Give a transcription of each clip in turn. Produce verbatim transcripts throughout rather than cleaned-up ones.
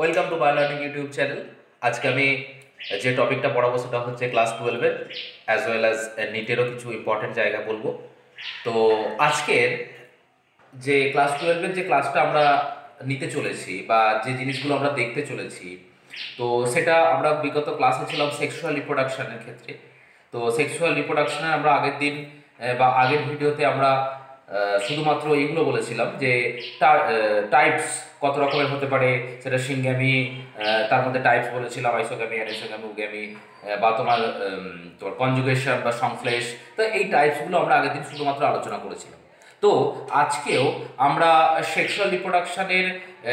Welcome to bio learning YouTube channel. আজকে আমি যে টপিকটা পড়াবো সেটা হচ্ছে ক্লাস টুয়েলভের অ্যাজ ওয়েল অ্যাজ নিটেরও কিছু ইম্পর্টেন্ট জায়গা বলবো। তো আজকের যে ক্লাস টুয়েলভের যে ক্লাসটা আমরা নিতে চলেছি বা যে জিনিসগুলো আমরা দেখতে চলেছি, তো সেটা আমরা বিগত ক্লাসে ছিলাম সেক্সুয়াল রিপ্রোডাকশনের ক্ষেত্রে। তো সেক্সুয়াল রিপ্রোডাকশনে আমরা আগের দিন আহ, বা আগের ভিডিওতে আমরা আহ, শুধুমাত্র এইগুলো বলেছিলাম যে টাইপস কত রকমের হতে পারে, সেটা সিঙ্গামি, তার মধ্যে টাইপস বলেছিলাম আইসোগ্যামি, অ্যানিসোগ্যামি, উগ্যামি, বা তোমার উম, তোমার কনজুগেশন বা সংশ্লেষ। তো এই টাইপসগুলো আমরা আগের দিন শুধুমাত্র আলোচনা করেছিলাম। তো আজকেও আমরা সেক্সুয়াল রিপ্রোডাকশনের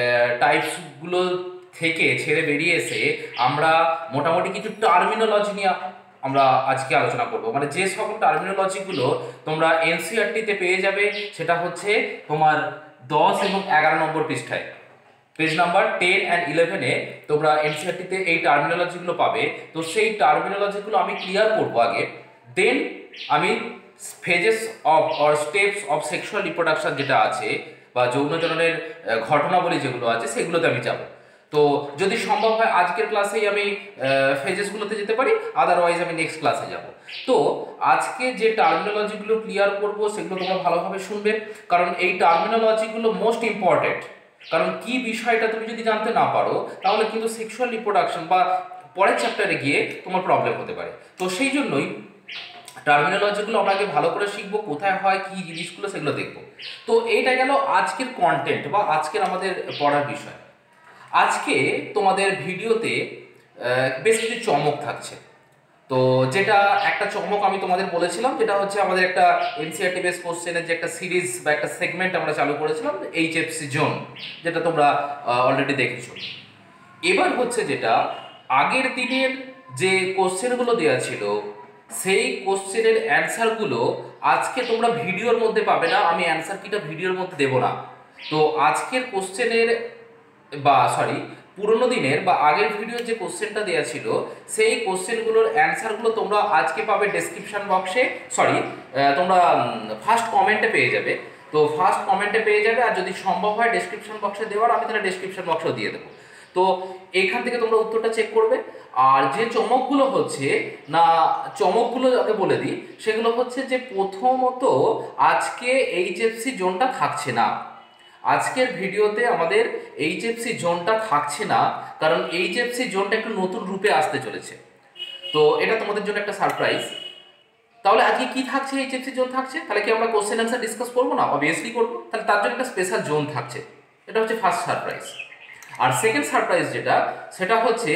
টাইপসগুলো থেকে ছেড়ে বেরিয়ে এসে আমরা মোটামুটি কিছু টার্মিনোলজি নিয়ে আমরা আজকে আলোচনা করব। মানে যে সকল টার্মিনোলজিগুলো তোমরা এনসিইআরটিতে পেয়ে যাবে, সেটা হচ্ছে তোমার দশ এবং এগারো নম্বর পৃষ্ঠায়, পেজ নাম্বার টেন অ্যান্ড ইলেভেনে তোমরা এনসিইআরটিতে এই টার্মিনোলজিগুলো পাবে। তো সেই টার্মিনোলজিগুলো আমি ক্লিয়ার করবো আগে, দেন আমি phases of or steps of sexual reproduction যেটা আছে বা যৌনচরণের ঘটনাবলী যেগুলো আছে সেগুলোতে আমি যাব। তো যদি সম্ভব হয় আজকের ক্লাসেই আমি ফেজেসগুলোতে যেতে পারি, আদারওয়াইজ আমি নেক্সট ক্লাসে যাব। তো আজকে যে টার্মিনোলজিগুলো ক্লিয়ার করব সেগুলো তোমরা ভালোভাবে শুনবে, কারণ এই টার্মিনোলজিগুলো মোস্ট ইম্পর্টেন্ট। কারণ কি বিষয়টা তুমি যদি জানতে না পারো তাহলে কিন্তু সেক্সুয়াল রিপ্রোডাকশন বা পরের চ্যাপ্টারে গিয়ে তোমার প্রবলেম হতে পারে। তো সেই জন্যই টার্মিনোলজিগুলো আমরা আগে ভালো করে শিখবো, কোথায় হয় কি জিনিসগুলো সেগুলো দেখবো। তো এইটা গেল আজকের কন্টেন্ট বা আজকের আমাদের পড়ার বিষয়। আজকে তোমাদের ভিডিওতে বেশ কিছু চমক থাকছে। তো যেটা একটা চমক আমি তোমাদের বলেছিলাম, যেটা হচ্ছে আমাদের একটা এনসিইআরটি বেস কোশ্চেনের যে একটা সিরিজ বা একটা সেগমেন্ট আমরা চালু করেছিলাম, এইচএফসি জোন, যেটা তোমরা অলরেডি দেখেছো। এবার হচ্ছে যেটা আগের দিনের যে কোশ্চেনগুলো দেওয়া ছিল সেই কোশ্চেনের অ্যান্সারগুলো আজকে তোমরা ভিডিওর মধ্যে পাবে না, আমি অ্যান্সার কিটা ভিডিওর মধ্যে দেবো না। তো আজকের কোশ্চেনের বা সরি পুরোনো দিনের বা আগের ভিডিওর যে কোশ্চেনটা দেওয়া ছিল সেই কোশ্চেনগুলোর অ্যান্সারগুলো তোমরা আজকে পাবে ডেসক্রিপশন বক্সে, সরি তোমরা ফার্স্ট কমেন্টে পেয়ে যাবে। তো ফার্স্ট কমেন্টে পেয়ে যাবে, আর যদি সম্ভব হয় ডেসক্রিপশন বক্সে দেওয়ার আমি তাহলে ডেসক্রিপশন বক্সেও দিয়ে দেবো। তো এইখান থেকে তোমরা উত্তরটা চেক করবে। আর যে চমকগুলো হচ্ছে না, চমকগুলো যাকে বলে দিই, সেগুলো হচ্ছে যে প্রথমত আজকে এইচএফসি জোনটা থাকছে না। আজকের ভিডিওতে আমাদের এইচএফসি জোনটা থাকছে না, কারণ এইচএফসি জোনটা একটু নতুন রূপে আসতে চলেছে। তো এটা তোমাদের জন্য একটা সারপ্রাইজ। তাহলে আজকে কি থাকছে? এইচএফসি জোন থাকছে, তাহলে কি আমরা কোশ্চেন অ্যান্সার ডিসকাস করবো না? অবভিয়াসলি করবো। তাহলে তার জন্য একটা স্পেশাল জোন থাকছে, এটা হচ্ছে ফার্স্ট সারপ্রাইজ। আর সেকেন্ড সারপ্রাইজ যেটা, সেটা হচ্ছে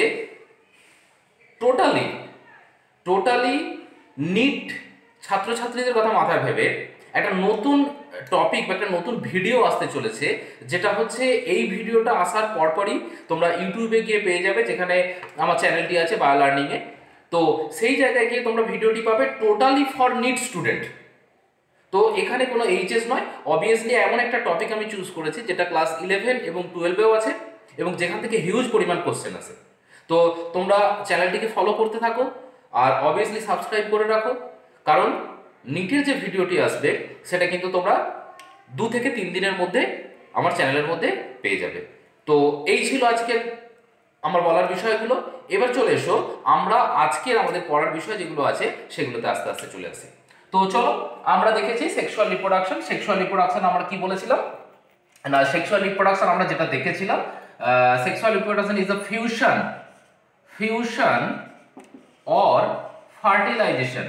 টোটালি টোটালি নিট ছাত্রছাত্রীদের কথা মাথায় ভেবে একটা নতুন টপিক বা একটা নতুন ভিডিও আসতে চলেছে, যেটা হচ্ছে এই ভিডিওটা আসার পরপরই তোমরা ইউটিউবে গিয়ে পেয়ে যাবে, যেখানে আমার চ্যানেলটি আছে বায়ো লার্নিংয়ে। তো সেই জায়গায় গিয়ে তোমরা ভিডিওটি পাবে টোটালি ফর নিট স্টুডেন্ট। তো এখানে কোনো এইচএস নয়, অবভিয়াসলি এমন একটা টপিক আমি চুজ করেছি যেটা ক্লাস ইলেভেন এবং টুয়েলভেও আছে এবং যেখান থেকে হিউজ পরিমাণ কোশ্চেন আছে। তো তোমরা চ্যানেলটিকে ফলো করতে থাকো আর অবভিয়াসলি সাবস্ক্রাইব করে রাখো, কারণ নিটের যে ভিডিওটি আসবে সেটা কিন্তু তোমরা দু থেকে তিন দিনের মধ্যে আমার চ্যানেলের মধ্যে পেয়ে যাবে। তো এই ছিল আজকের আমার বলার বিষয়গুলো। এবার চলে এসো আমরা আজকের আমাদের পড়ার বিষয় যেগুলো আছে সেগুলোতে আস্তে আস্তে চলে আসি। তো চলো, আমরা দেখেছি সেক্সুয়াল রিপ্রোডাকশন। সেক্সুয়াল রিপ্রোডাকশন আমরা কি বলেছিলাম না, সেক্সুয়াল রিপ্রোডাকশন আমরা যেটা দেখেছিলাম, sexual reproduction is a fusion fusion or fertilization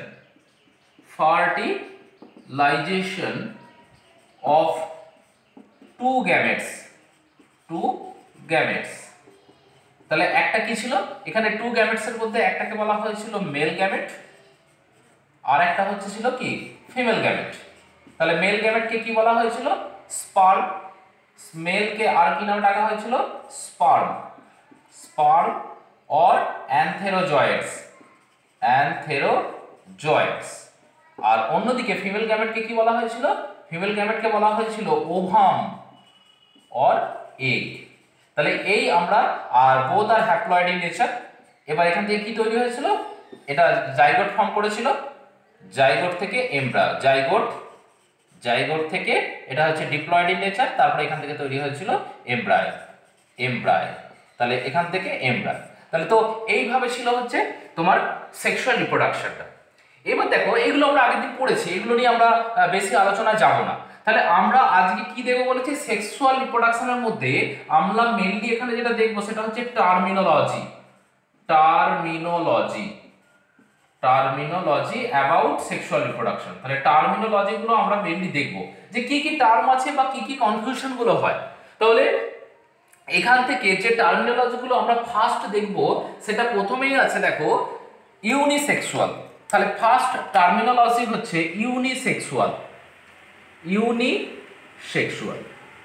fertilization of two gametes two gametes তাহলে একটা কি ছিল এখানে, টু গ্যামেটস এর মধ্যে একটাকে বলা হয়েছিল মেল গ্যামেট আর একটা হচ্ছে ছিল কি ফিমেল গ্যামেট। তাহলে মেল গ্যামেটকে কি বলা হয়েছিল? স্পার্ম। মেলকে আর কি নামে ডাকা হয়েছিল? Sperm sperm or antherozoids antherozoids। আর অন্যদিকে ফিমেল গ্যামেটকে কি বলা হয়েছিল? ফিমেল গ্যামেটকে বলা হয়েছিল ওভাম or egg। তাহলে এই আমরা, আর বোথ আর হ্যাপ্লয়েড ইন নেচার। এবার এখান থেকে কি তৈরি হয়েছিল? এটা জাইগোট ফর্ম করেছিল, জাইগোট থেকে এমব্রায়ো, জাইগোট জাইগোট থেকে এটা হচ্ছে ডিপ্লয়েড ইন নেচার, তারপরে এখান থেকে তৈরি হয়েছিল এমব্রায়ো এমব্রায়ো তাহলে এখান থেকে এমব্রান। তাহলে তো এইভাবে ছিল হচ্ছে তোমার সেক্সুয়াল রিপ্রোডাকশনটা। এবার দেখো এগুলো আমরা আগের দিন পড়েছি, এগুলো নিয়ে আমরা বেশি আলোচনা যাব না। তাহলে আমরা আজকে কি দেখবো বলেছি, সেক্সুয়াল রিপ্রোডাকশনের মধ্যে আমরা মেইনলি এখানে যেটা দেখবো সেটা হচ্ছে terminology. Terminology terminology about sexual reproduction. তাহলে টার্মিনোলজি গুলো আমরা মেইনলি দেখবো যে কি কি টার্ম আছে বা কি কি কনফিউশন গুলো হয়। তাহলে এখান থেকে যে টার্মিনোলজি গুলো আমরা ফার্স্ট দেখবো সেটা প্রথমেই আছে দেখো ইউনিসেক্সুয়াল। তাহলে ফার্স্ট টার্মিনোলজি হচ্ছে ইউনিসেক্সুয়াল। ইউনিসেক্সুয়াল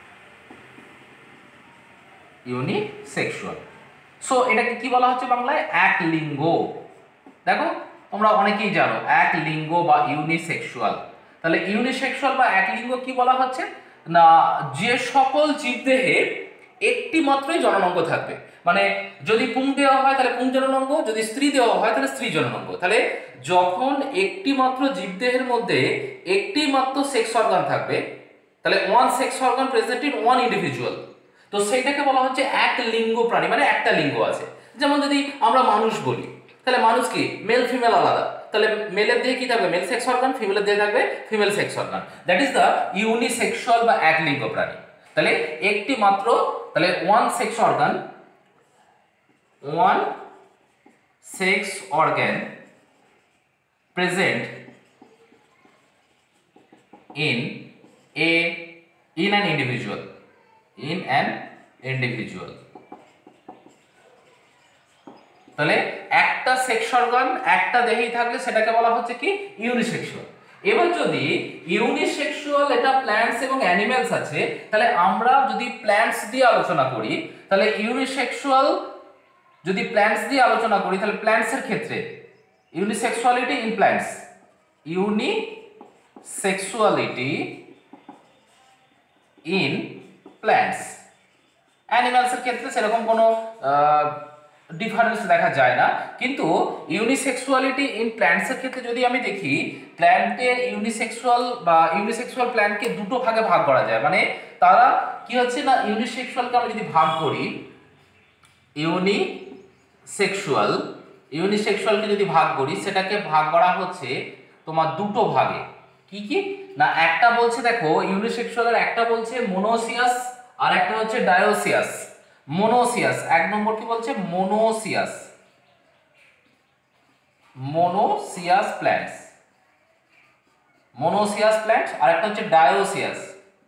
ইউনিসেক্সুয়াল সো এটাকে কি বলা হচ্ছে বাংলায়, এক লিঙ্গ। দেখো তোমরা অনেকেই জানো এক লিঙ্গ বা ইউনিসেক্সুয়াল। তাহলে ইউনিসেক্সুয়াল বা এক লিঙ্গ কি বলা হচ্ছে না, যে সকল জীবদেহে একটি মাত্রই জননাঙ্গ থাকবে। মানে যদি পুং দেওয়া হয় তাহলে পুং জননাঙ্গ, যদি স্ত্রী দেওয়া হয় তাহলে স্ত্রী জননাঙ্গ। তাহলে যখন একটি মাত্র জীবদেহের মধ্যে একটি মাত্র সেক্স অর্গান থাকবে, তাহলে one sex organ present in one individual, তো সেইটাকে বলা হচ্ছে এক লিঙ্গ প্রাণী, মানে একটা লিঙ্গ আছে। যেমন যদি আমরা মানুষ বলি, তাহলে মানুষ কি মেল ফিমেল আলাদা, তাহলে মেলের দিয়ে কি থাকবে মেল সেক্স অর্গান, ফিমেলের দিয়ে থাকবে female sex organ. That is the unisexual বা এক লিঙ্গ প্রাণী। তাহলে একটি মাত্র, তাহলে one sex organ, one sex organ present in a in an individual in an individual তাহলে একটা সেক্স অর্গান একটা দেহেই থাকলে সেটাকে বলা হচ্ছে কি ইউনিসেক্সুয়াল। এবার যদি ইউনিসেক্সুয়াল এটা প্ল্যান্টস এবং অ্যানিমেলস আছে, তাহলে আমরা যদি প্ল্যান্টস দিয়ে আলোচনা করি, তাহলে ইউনিসেক্সুয়াল যদি প্ল্যান্টস দিয়ে আলোচনা করি তাহলে প্ল্যান্টস এর ক্ষেত্রে unisexuality in plants, uni sexuality in plants। Animals এর ক্ষেত্রে সেরকম কোনো ডিফারেন্স দেখা যায় না, কিন্তু ইউনিসেক্সুয়ালিটি ইন প্ল্যান্টস এর ক্ষেত্রে যদি আমি দেখি, প্ল্যান্টের ইউনিসেক্সুয়াল বা ইউনিসেক্সুয়াল প্ল্যান্টকে দুটো ভাগে ভাগ করা যায়। মানে তারা কি হচ্ছে না, ইউনিসেক্সুয়ালকে আমি যদি ভাগ করি, ইউনিসেক্সুয়াল ইউনিসেক্সুয়ালকে যদি ভাগ করি সেটাকে ভাগ করা হচ্ছে তোমার দুটো ভাগে। কি কি না, একটা বলছে দেখো ইউনিসেক্সুয়ালের একটা বলছে মোনোসিয়াস আর একটা হচ্ছে ডায়োসিয়াস। মোনোসিয়াস এক নম্বর কি বলছে, মোনোসিয়াস মোনোসিয়াস প্ল্যান্টস, মোনোসিয়াস প্ল্যান্টস, আর একটা হচ্ছে dioecious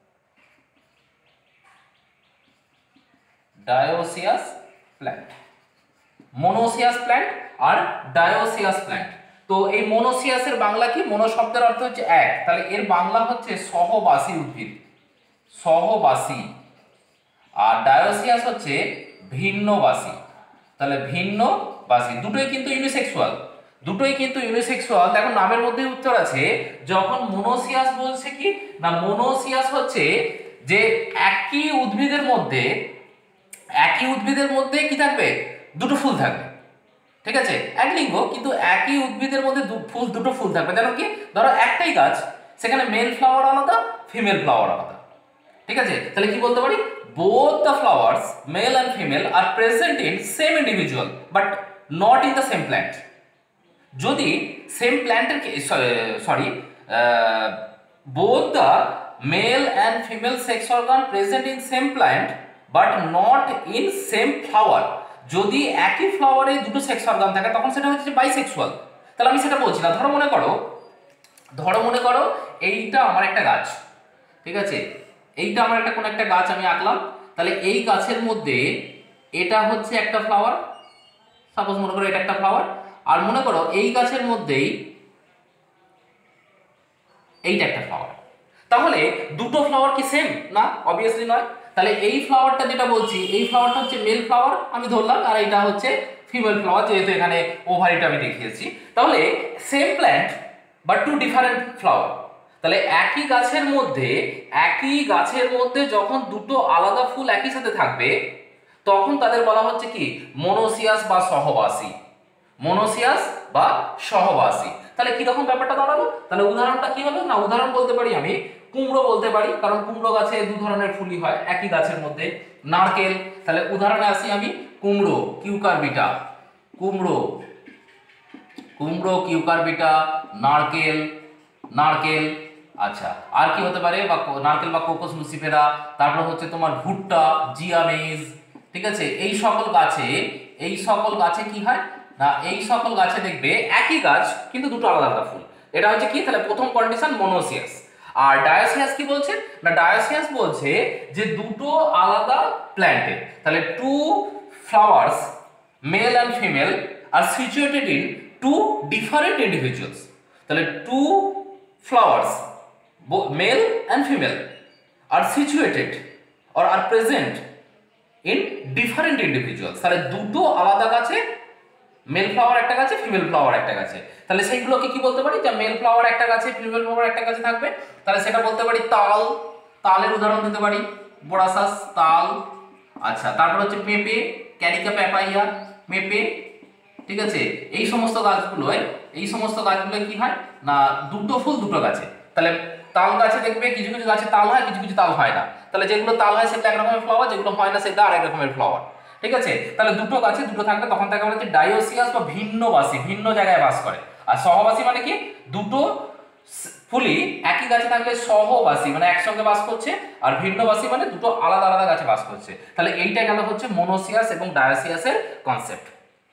dioecious plant. Monoecious plant আর ডায়োসিয়াস প্ল্যান্ট। তো এই মোনোসিয়াসের বাংলা কি, মোনো শব্দের অর্থ হচ্ছে এক, তাহলে এর বাংলা হচ্ছে সহবাসী উদ্ভিদ, সহবাসী। আর ডায়োসিয়াস হচ্ছে ভিন্নবাসী, তাহলে ভিন্নবাসী। দুটোই কিন্তু ইউনিসেক্সুয়াল, দুটোই কিন্তু ইউনিসেক্সুয়াল। দেখো নামের মধ্যে উত্তর আছে। যখন মোনোসিয়াস বলছে কি না, মোনোসিয়াস হচ্ছে যে একই উদ্ভিদের মধ্যে একই উদ্ভিদের মধ্যে কি থাকবে, দুটো ফুল থাকবে। ঠিক আছে, এক লিঙ্গ কিন্তু একই উদ্ভিদের মধ্যে ফুল দুটো ফুল থাকবে। যেন কি, ধরো একটাই গাছ, সেখানে মেল ফ্লাওয়ার আলাদা ফিমেল ফ্লাওয়ার আলাদা। ঠিক আছে, তাহলে কি বলতে পারি, both the flowers male and female are present in same individual but not in the same plant। যদি সেম প্ল্যান্টের sorry both the male and female sex organ present in same plant but not in same flower, যদি একই ফ্লাওয়ারে দুটো sex organ থাকে তখন সেটা হচ্ছে bisexual. তাহলে আমি সেটা বলছি না। ধরো মনে করো ধরো মনে করো এইটা আমার একটা গাছ, ঠিক আছে, এইটা আমার একটা কোন একটা গাছ আমি আঁকলাম। তাহলে এই গাছের মধ্যে এটা হচ্ছে একটা ফ্লাওয়ার, সাপোজ মনে করো এটা একটা ফ্লাওয়ার, আর মনে করো এই গাছের মধ্যেই এইটা একটা ফ্লাওয়ার। তাহলে দুটো ফ্লাওয়ার কি সেম না? অবভিয়াসলি নয়। তাহলে এই ফ্লাওয়ারটা যেটা বলছি, এই ফ্লাওয়ারটা হচ্ছে মেল ফ্লাওয়ার আমি ধরলাম, আর এটা হচ্ছে ফিমেল ফ্লাওয়ার, যেহেতু এখানে ওভারিটা আমি দেখিয়েছি। তাহলে same plant but two different flower. তাহলে একই গাছের মধ্যে একই গাছের মধ্যে যখন দুটো আলাদা ফুল একই সাথে থাকবে তখন তাদের বলা হচ্ছে কি মোনোসিয়াস বা সহবাসী, মোনোসিয়াস বা সহবাসী। তাহলে কি রকম ব্যাপারটা দাঁড়ালো? তাহলে উদাহরণটা কি হলো না, উদাহরণ বলতে পারি আমি কুমড়ো বলতে পারি, কারণ কুমড়ো গাছে দু ধরনের ফুলই হয় একই গাছের মধ্যে, নারকেল, তাহলে উদাহরণে আসি আমি, কুমড়ো কিউকারবিটা, কুমড়ো কুমড়ো কিউকারবিটা, নারকেল নারকেল। আচ্ছা, আর কি হতে পারে, বা নারকেল বা কোকোস লুসিফেরা, তারপর হচ্ছে তোমার ভুট্টা, জিয়া মেজ, ঠিক আছে। এই সকল গাছে এই সকল গাছে কি হয় না, এই সকল গাছে দেখবে একই গাছ কিন্তু দুটো আলাদা আলাদা ফুল। এটা হচ্ছে কি, তাহলে প্রথম কন্ডিশন মনোসিয়াস। আর ডায়োসিয়াস কি বলছে না, ডায়োসিয়াস বলছে যে দুটো আলাদা প্ল্যান্টে, তাহলে two flowers male and female are situated in two different individuals. তাহলে two flowers male and female are situated or are present in different individuals। তাহলে দুটো আলাদা গাছে, মেল ফ্লাওয়ার একটা গাছে, ফিমেল ফ্লাওয়ার একটা গাছে, তাহলে সেইগুলোকে কি বলতে পারি, যে মেল ফ্লাওয়ার একটা গাছে, ফিমেল ফ্লাওয়ার একটা গাছে থাকবে, তাহলে সেটা বলতে পারি তাল। তালের উদাহরণ দিতে পারি, বোরাসাস, তাল। আচ্ছা, তারপর হচ্ছে পেঁপে, ক্যারিকা প্যাপাইয়া, পেঁপে, ঠিক আছে। এই সমস্ত গাছগুলোয় এই সমস্ত গাছগুলোয় কি হয় না, দুটো ফুল দুটো গাছে। তাহলে তাল গাছে দেখবে কিছু কিছু গাছে তাল হয়, কিছু কিছু তাল হয় না। তাহলে যেগুলো তাল হয় সেটা এক রকমের ফ্লাওয়ার, যেগুলো হয় না সেটা আরেক রকমের ফ্লাওয়ার, ঠিক আছে। তাহলে দুটো গাছে দুটো থাকবে, তখন তাকে বলা হচ্ছে ডায়োসিয়াস বা ভিন্নবাসী, ভিন্ন জায়গায় বাস করে। আর সহবাসী মানে কি, দুটো ফুলই একই গাছে থাকলে সহবাসী মানে একসঙ্গে বাস করছে, আর ভিন্নবাসী মানে দুটো আলাদা আলাদা গাছে বাস করছে। তাহলে এইটা গেল হচ্ছে মনোসিয়াস এবং ডায়োসিয়াসের কনসেপ্ট।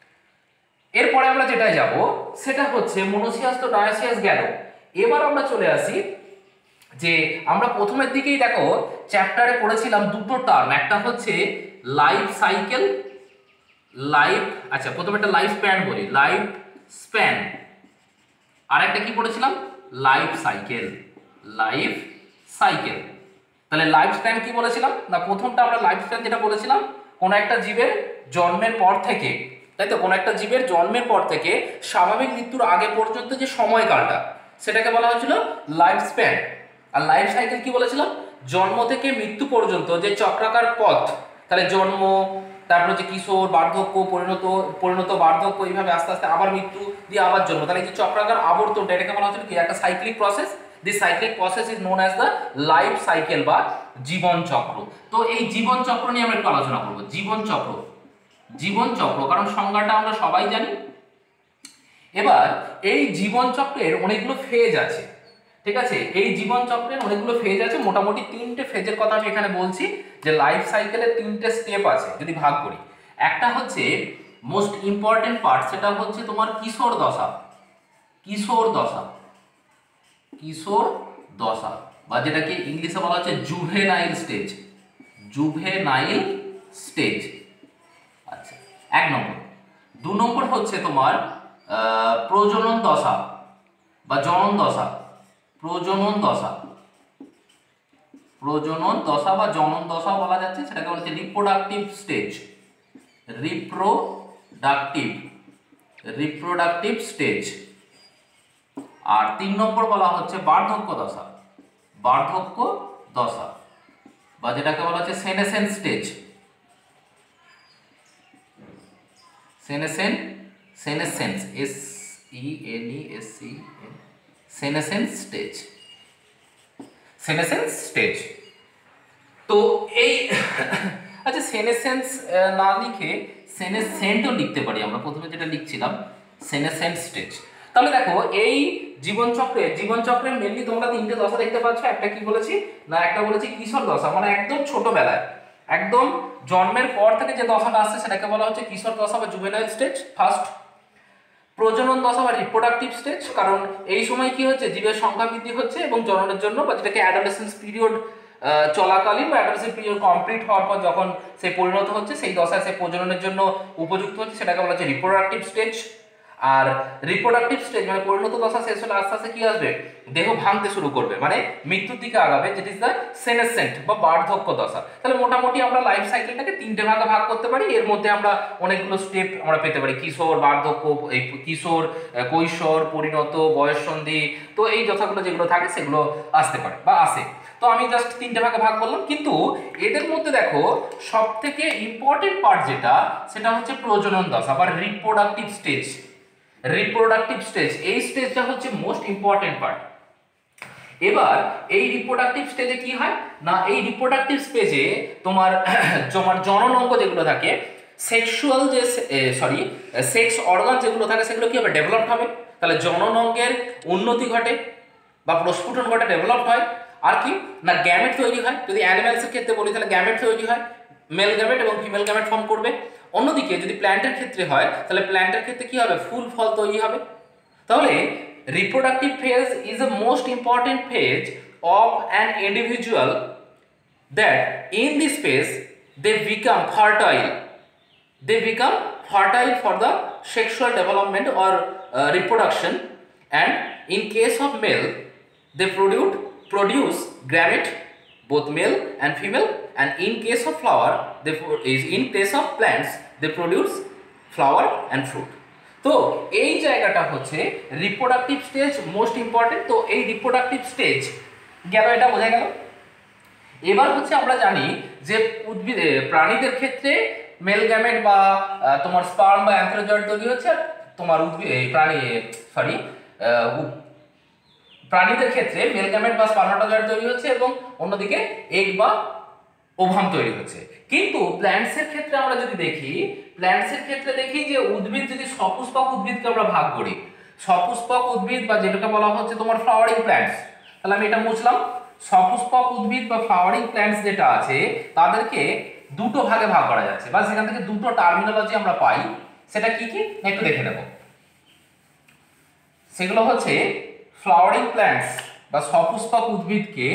এরপরে আমরা যেটা যাব সেটা হচ্ছে মনোসিয়াস তো ডায়োসিয়াস গেল। এবার আমরা চলে আসি যে আমরা প্রথমের দিকেই দেখো চ্যাপ্টারে পড়েছিলাম দুটো টার্ম, একটা হচ্ছে লাইফ সাইকেল, লাইফ, আচ্ছা প্রথমে একটা লাইফ স্প্যান বলি, লাইফ স্প্যান, আর একটা কি পড়েছিলাম, লাইফ সাইকেল, লাইফ সাইকেল। তাহলে লাইফ স্প্যান কি বলেছিলাম না, প্রথমটা আমরা লাইফ স্প্যান যেটা বলেছিলাম, কোন একটা জীবের জন্মের পর থেকে, তাই তো, কোন একটা জীবের জন্মের পর থেকে স্বাভাবিক মৃত্যুর আগে পর্যন্ত যে সময়কালটা সেটাকে বলা হয়েছিল লাইফ স্প্যান। আর লাইফ সাইকেল কি বলেছিলাম, জন্ম থেকে মৃত্যু পর্যন্ত যে চক্রাকার পথ, তাহলে জন্ম, তারপর হচ্ছে কিশোর, বার্ধক্য, পরিণত পরিণত বার্ধক্য, এইভাবে আস্তে আস্তে আবার মৃত্যু দিয়ে আবার জন্ম, তাহলে যে চক্রাকার আবর্তনটা এটাকে বলা হচ্ছে কি একটা cyclic process. This cyclic process is known as the life cycle বা জীবন চক্র। তো এই জীবন চক্র নিয়ে আমরা একটু আলোচনা করবো। জীবন চক্র, জীবন চক্র কারণ সংজ্ঞাটা আমরা সবাই জানি। এবার এই জীবন চক্রের অনেকগুলো ফেজ আছে, ঠিক আছে। এই জীবন চক্রের অনেকগুলো ফেজ আছে, মোটামুটি তিনটে ফেজের কথা আমি এখানে বলছি, যে লাইফ সাইকেলের তিনটে স্টেপ আছে যদি ভাগ করি। একটা হচ্ছে মোস্ট ইম্পর্টেন্ট পার্ট, সেটা হচ্ছে তোমার কিশোর দশা, কিশোর দশা, কিশোর দশা বা যেটাকে ইংলিশে বলা হচ্ছে জুভেনাইল স্টেজ, জুভেনাইল স্টেজ। আচ্ছা, এক নম্বর। দু নম্বর হচ্ছে তোমার প্রজনন দশা বা জনন দশা, প্রজনন দশা, প্রজনন দশা বা জনন দশা বলা যাচ্ছে, সেটাকে বলা হচ্ছে reproductive stage, reproductive reproductive stage. আর তিন নম্বর বলা হচ্ছে বার্ধক্য দশা, বার্ধক্য দশা বা যেটাকে বলা হচ্ছে senescence stage, senescence senescence S E N E S C N senescence stage, senescence stage. তো এই আচ্ছা, সেনেসেন্স না লিখে সেনেসেন্টও লিখতে পারি আমরা, প্রথমে যেটা লিখছিলাম সেনেসেন্ট স্টেজ। তাহলে দেখো এই জীবন চক্রে জীবন চক্রে মেনলি তোমরা তিনটে দশা দেখতে পাচ্ছ। একটা কি বলেছি না, একটা বলেছি কিশোর দশা, মানে একদম ছোটবেলায়, একদম জন্মের পর থেকে যে দশাটা আসছে সেটাকে বলা হচ্ছে কিশোর দশা বা জুভেনাইল স্টেজ ফার্স্ট। প্রজনন দশা বা রিপ্রোডাক্টিভ স্টেজ, কারণ এই সময় কি হচ্ছে, জীবের সংখ্যা বৃদ্ধি হচ্ছে এবং জননের জন্য বা যেটাকে অ্যাডোলেসেন্স পিরিয়ড চলাকালীন বা অ্যাডোলেসেন্স পিরিয়ড কমপ্লিট হওয়ার পর যখন সে পরিণত হচ্ছে, সেই দশায় সে প্রজননের জন্য উপযুক্ত হচ্ছে, সেটাকে বলা হচ্ছে রিপ্রোডাক্টিভ স্টেজ। আর রিপ্রোডাক্টিভ স্টেজ মানে পরিণত দশা শেষ হলে আস্তে আস্তে কি আসবে, দেহ ভাঙতে শুরু করবে, মানে মৃত্যুর দিকে আগাবে, যেট ইজ দ্য সেনেসেন্ট বা বার্ধক্য দশা। তাহলে মোটামুটি আমরা লাইফ সাইকেলটাকে তিনটে ভাগে ভাগ করতে পারি। এর মধ্যে আমরা অনেকগুলো স্টেপ আমরা পেতে পারি, কিশোর, বার্ধক্য, এই কিশোর, কৈশোর, পরিণত, বয়ঃসন্ধি, তো এই দশাগুলো যেগুলো থাকে সেগুলো আসতে পারে বা আসে। তো আমি জাস্ট তিনটে ভাগে ভাগ করলাম, কিন্তু এদের মধ্যে দেখো সব থেকে ইম্পর্টেন্ট পার্ট যেটা, সেটা হচ্ছে প্রজনন দশা বা রিপ্রোডাক্টিভ স্টেজ। রিপ্রোডাক্টিভ স্টেজ, এই স্টেজটা হচ্ছে মোস্ট ইম্পর্টেন্ট পার্ট। এবার এই রিপ্রোডাক্টিভ স্টেজে কি হয় না, এই রিপ্রোডাক্টিভ স্টেজে তোমার তোমার জননাঙ্গ যেগুলো থাকে, সেক্সুয়াল যে সরি সেক্স অর্গান যেগুলো থাকে সেগুলো কি হবে, ডেভেলপড হবে। তাহলে জননাঙ্গের উন্নতি ঘটে বা প্রস্ফুটন ঘটে, ডেভেলপড হয়। আর কি না, গ্যামেট তৈরি হয়। যদি অ্যানিমালসের ক্ষেত্রে বলি তাহলে গ্যামেট তৈরি হয়, মেল গ্যামেট এবং ফিমেল গ্যামেট ফর্ম করবে। অন্যদিকে যদি প্ল্যান্টের ক্ষেত্রে হয় তাহলে প্ল্যান্টের ক্ষেত্রে কি হবে, ফুল ফল তৈরি হবে। তাহলে reproductive phase is a most important phase of an individual, that in this phase they become fertile they become fertile for the sexual development or uh, reproduction, and in case of male they produce produce gamete, both male and female, and in case of flower they is in case of plants they produce flower and fruit. তো এই জায়গাটা হচ্ছে reproductive stage most important. তো এই reproductive stage গেল, এটা বোঝা গেল। এবার হচ্ছে আমরা জানি যে উদ্ভিদ প্রাণীদের ক্ষেত্রে মেল গ্যামেট বা তোমার স্পার্ম বা অ্যান্থ্রোজয়েড তৈরি হচ্ছে, আর তোমার উদ্ভিদ প্রাণী সরি প্রাণীদের ক্ষেত্রে মেল গ্যামেট বা স্পার্মাটোজয়েড তৈরি হচ্ছে এবং অন্যদিকে এগ বা ওভাম তৈরি হচ্ছে। কিন্তু প্ল্যান্টসের ক্ষেত্রে আমরা যদি দেখি, প্ল্যান্টসের ক্ষেত্রে দেখি যে উদ্ভিদ যদি সপুষ্পক উদ্ভিদকে আমরা ভাগ করি, সপুষ্পক উদ্ভিদ বা যেটাকে বলা হচ্ছে তোমার ফ্লাওয়ারিং প্ল্যান্টস, তাহলে আমি এটা মুছলাম। সপুষ্পক উদ্ভিদ বা ফ্লাওয়ারিং প্ল্যান্টস যেটা আছে তাদেরকে দুটো ভাগে ভাগ করা যাচ্ছে, বা সেখান থেকে দুটো টার্মিনোলজি আমরা পাই। সেটা কি কি একটু দেখে নেব। সেগুলো হচ্ছে ফ্লাওয়ারিং প্ল্যান্টস বা সপুষ্পক উদ্ভিদকে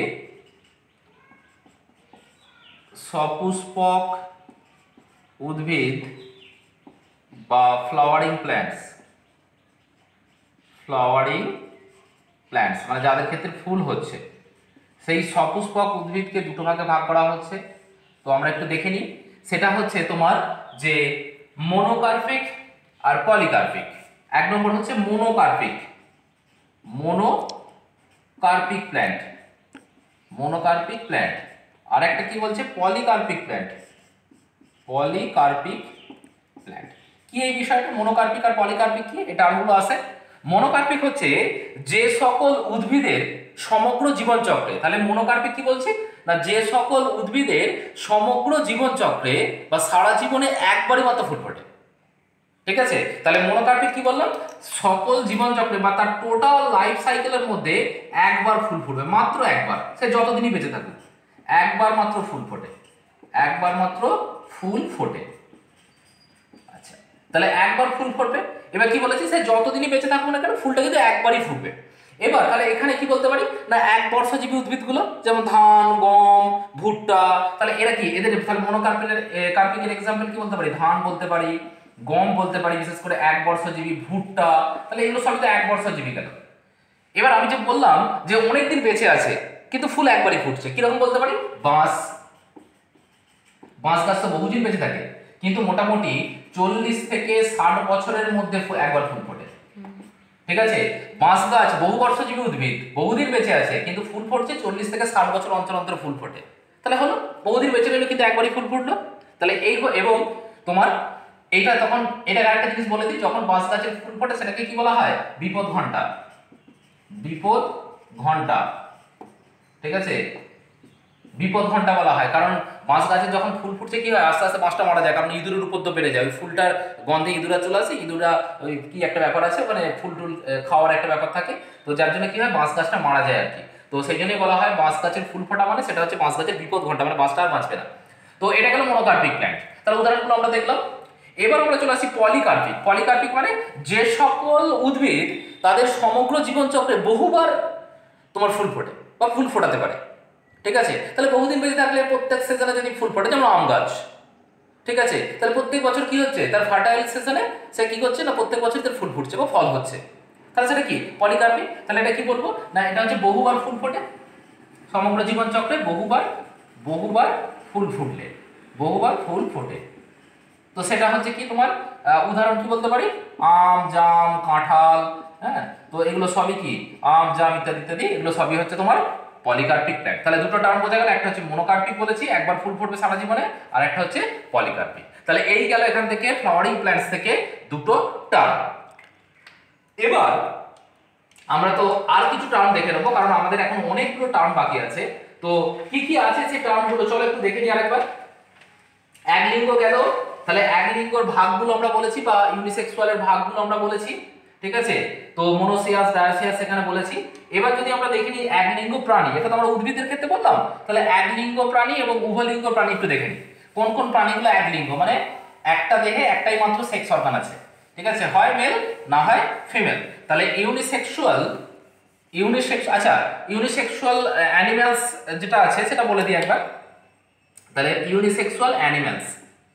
সপুষ্পক উদ্ভিদ বা ফ্লাওয়ারিং প্ল্যান্টস ফ্লাওয়ারিং প্ল্যান্টস মানে যাদের ক্ষেত্রে ফুল হচ্ছে, সেই সপুষ্পক উদ্ভিদকে দুটো ভাগে ভাগ করা হচ্ছে। তো আমরা একটু দেখে নিই। সেটা হচ্ছে তোমার যে মোনোকার্পিক আর পলিকার্পিক। এক নম্বর হচ্ছে মোনোকার্পিক মোনোকার্পিক প্ল্যান্ট মোনোকার্পিক প্ল্যান্ট আর একটা কি বলছে, পলিকার্পিক প্ল্যান্ট পলিকার্পিক প্ল্যান্ট। কি এই বিষয়টা মোনোকার্পিক আর পলিকার্পিক কি, এটা আরগুলো আছে। মোনোকার্পিক হচ্ছে যে সকল উদ্ভিদের সমগ্র জীবন চক্রে, তাহলে মোনোকার্পিক কি বলছে না, যে সকল উদ্ভিদের সমগ্র জীবন চক্রে বা সারা জীবনে একবারই মাত্র ফুল ফোটে। ঠিক আছে, তাহলে মোনোকার্পিক কি বললাম, সকল জীবন চক্রে বা তার টোটাল লাইফ সাইকেলের মধ্যে একবার ফুল ফুটবে, মাত্র একবার, সে যতদিনই বেঁচে থাকুক একবার মাত্র ফুল ফোটে, একবার মাত্র ফুল ফোটে। আচ্ছা, তাহলে একবার ফুল ফুটবে। এবার কি বলেছি, সে যতদিনই বেঁচে থাকুক না কেন ফুলটা কিন্তু একবারই ফুটবে। এবার তাহলে এখানে কি বলতে পারি না, এক বর্ষজীবী উদ্ভিদগুলো যেমন ধান, গম, ভুট্টা, তাহলে এরা কি, এদের তাহলে মোনোকার্পিকের কার্পিকের এক্সাম্পল কি বলতে পারি, ধান বলতে পারি, গম বলতে পারি, বিশেষ করে এক বর্ষজীবী ভুট্টা, তাহলে এগুলো সবই তো এক বর্ষজীবী গেল। এবার আমি যে বললাম যে অনেকদিন বেঁচে আছে কিন্তু ফুল একবারই ফুটছে, কিরকম বলতে পারি, বাঁশ বাঁশ গাছ তো বহুদিন বেঁচে থাকে কিন্তু মোটামুটি চল্লিশ থেকে ষাট বছরের মধ্যে একবার ফুল ফোটে। ঠিক আছে, বাঁশ গাছ বহু বর্ষজীবী উদ্ভিদ, বহুদিন বেঁচে আছে কিন্তু ফুল ফুটছে চল্লিশ থেকে ষাট বছর অন্তর অন্তর ফুল ফোটে। তাহলে হলো বহুদিন বেঁচে রইলো কিন্তু একবারই ফুল ফুটলো। তাহলে এই এবং তোমার এইটা তখন এটা আরেকটা জিনিস বলে দিই, যখন বাঁশ গাছের ফুল ফোটে সেটাকে কি বলা হয়, বিপদ ঘন্টা বিপদ ঘন্টা ঠিক আছে, বিপদ ঘন্টা বলা হয়। কারণ বাঁশ গাছে যখন ফুল ফুটছে কি হয়, আস্তে আস্তে বাঁশটা মারা যায়, কারণ ইঁদুরের উপদ্রব বেড়ে যায়, ওই ফুলটার গন্ধে ইঁদুরা চলে আসে, ইঁদুরা ওই কি একটা ব্যাপার আছে, মানে ফুল টুল খাওয়ার একটা ব্যাপার থাকে, তো যার জন্য কি হয় বাঁশ গাছটা মারা যায় আর কি। তো সেই জন্যই বলা হয় বাঁশ গাছের ফুল ফোটা মানে সেটা হচ্ছে বাঁশ গাছের বিপদ ঘন্টা, মানে বাঁশটা আর বাঁচবে না। তো এটা গেল মোনোকার্পিক প্ল্যান্ট, তার উদাহরণগুলো আমরা দেখলাম। এবার আমরা চলে আসি পলিকার্পিক। পলিকার্পিক মানে যে সকল উদ্ভিদ তাদের সমগ্র জীবন চক্রে বহুবার তোমার ফুল ফোটে বা ফুল ফোটাতে পারে। ঠিক আছে, তাহলে বহুদিন বেঁচে থাকলে প্রত্যেক সিজনে যদি ফুল ফোটে, যেমন আম গাছ, ঠিক আছে, তাহলে প্রত্যেক বছর কি হচ্ছে, তার ফার্টাইল সিজনে সে কি করছে না, প্রত্যেক বছর তার ফুল ফুটছে বা ফল হচ্ছে, তাহলে সেটা কি পলিকার্পিক। তাহলে এটা কি বলবো না, এটা হচ্ছে বহুবার ফুল ফোটে, সমগ্র জীবন চক্রে বহুবার বহুবার ফুল ফুটলে বহুবার ফুল ফোটে। তো সেটা হচ্ছে কি তোমার উদাহরণ কি বলতে পারি, আম, জাম, কাঁঠাল, হ্যাঁ, তো এগুলো সবই কি, আম, জাম ইত্যাদি ইত্যাদি, এগুলো সবই হচ্ছে তোমার পলিকার্পিক প্ল্যান্ট। তাহলে দুটো টার্ম বোঝা গেল, একটা হচ্ছে মোনোকার্পিক বলেছি একবার ফুল ফুটবে সারা জীবনে, আর একটা হচ্ছে পলিকার্পিক। তাহলে এই গেল এখান থেকে ফ্লাওয়ারিং প্ল্যান্টস থেকে দুটো টার্ম। এবার আমরা তো আর কিছু টার্ম দেখে নেবো, কারণ আমাদের এখন অনেকগুলো টার্ম বাকি আছে। তো কি কি আছে সেই টার্মগুলো চলো একটু দেখে নিই আরেকবার। এক লিঙ্গ গেল, তাহলে এক লিঙ্গর ভাগগুলো আমরা বলেছি বা ইউনিসেক্সুয়ালের ভাগগুলো আমরা বলেছি, ঠিক আছে। তো মোনোসিয়াস, ডায়োসিয়াস এখানে বলেছি। এবার যদি আমরা দেখে নিই এক লিঙ্গ প্রাণী, এটা তো আমরা উদ্ভিদের ক্ষেত্রে বললাম, তাহলে এক লিঙ্গ প্রাণী এবং উভলিঙ্গ প্রাণী একটু দেখে নিই। কোন কোন প্রাণীগুলো এক লিঙ্গ, মানে একটা দেহে একটাই মাত্র সেক্স অর্গান আছে, ঠিক আছে, হয় মেল না হয় ফিমেল। তাহলে ইউনিসেক্সুয়াল ইউনিসেক্স আচ্ছা ইউনিসেক্সুয়াল অ্যানিমালস যেটা আছে সেটা বলে দিই একবার। তাহলে ইউনিসেক্সুয়াল অ্যানিমালস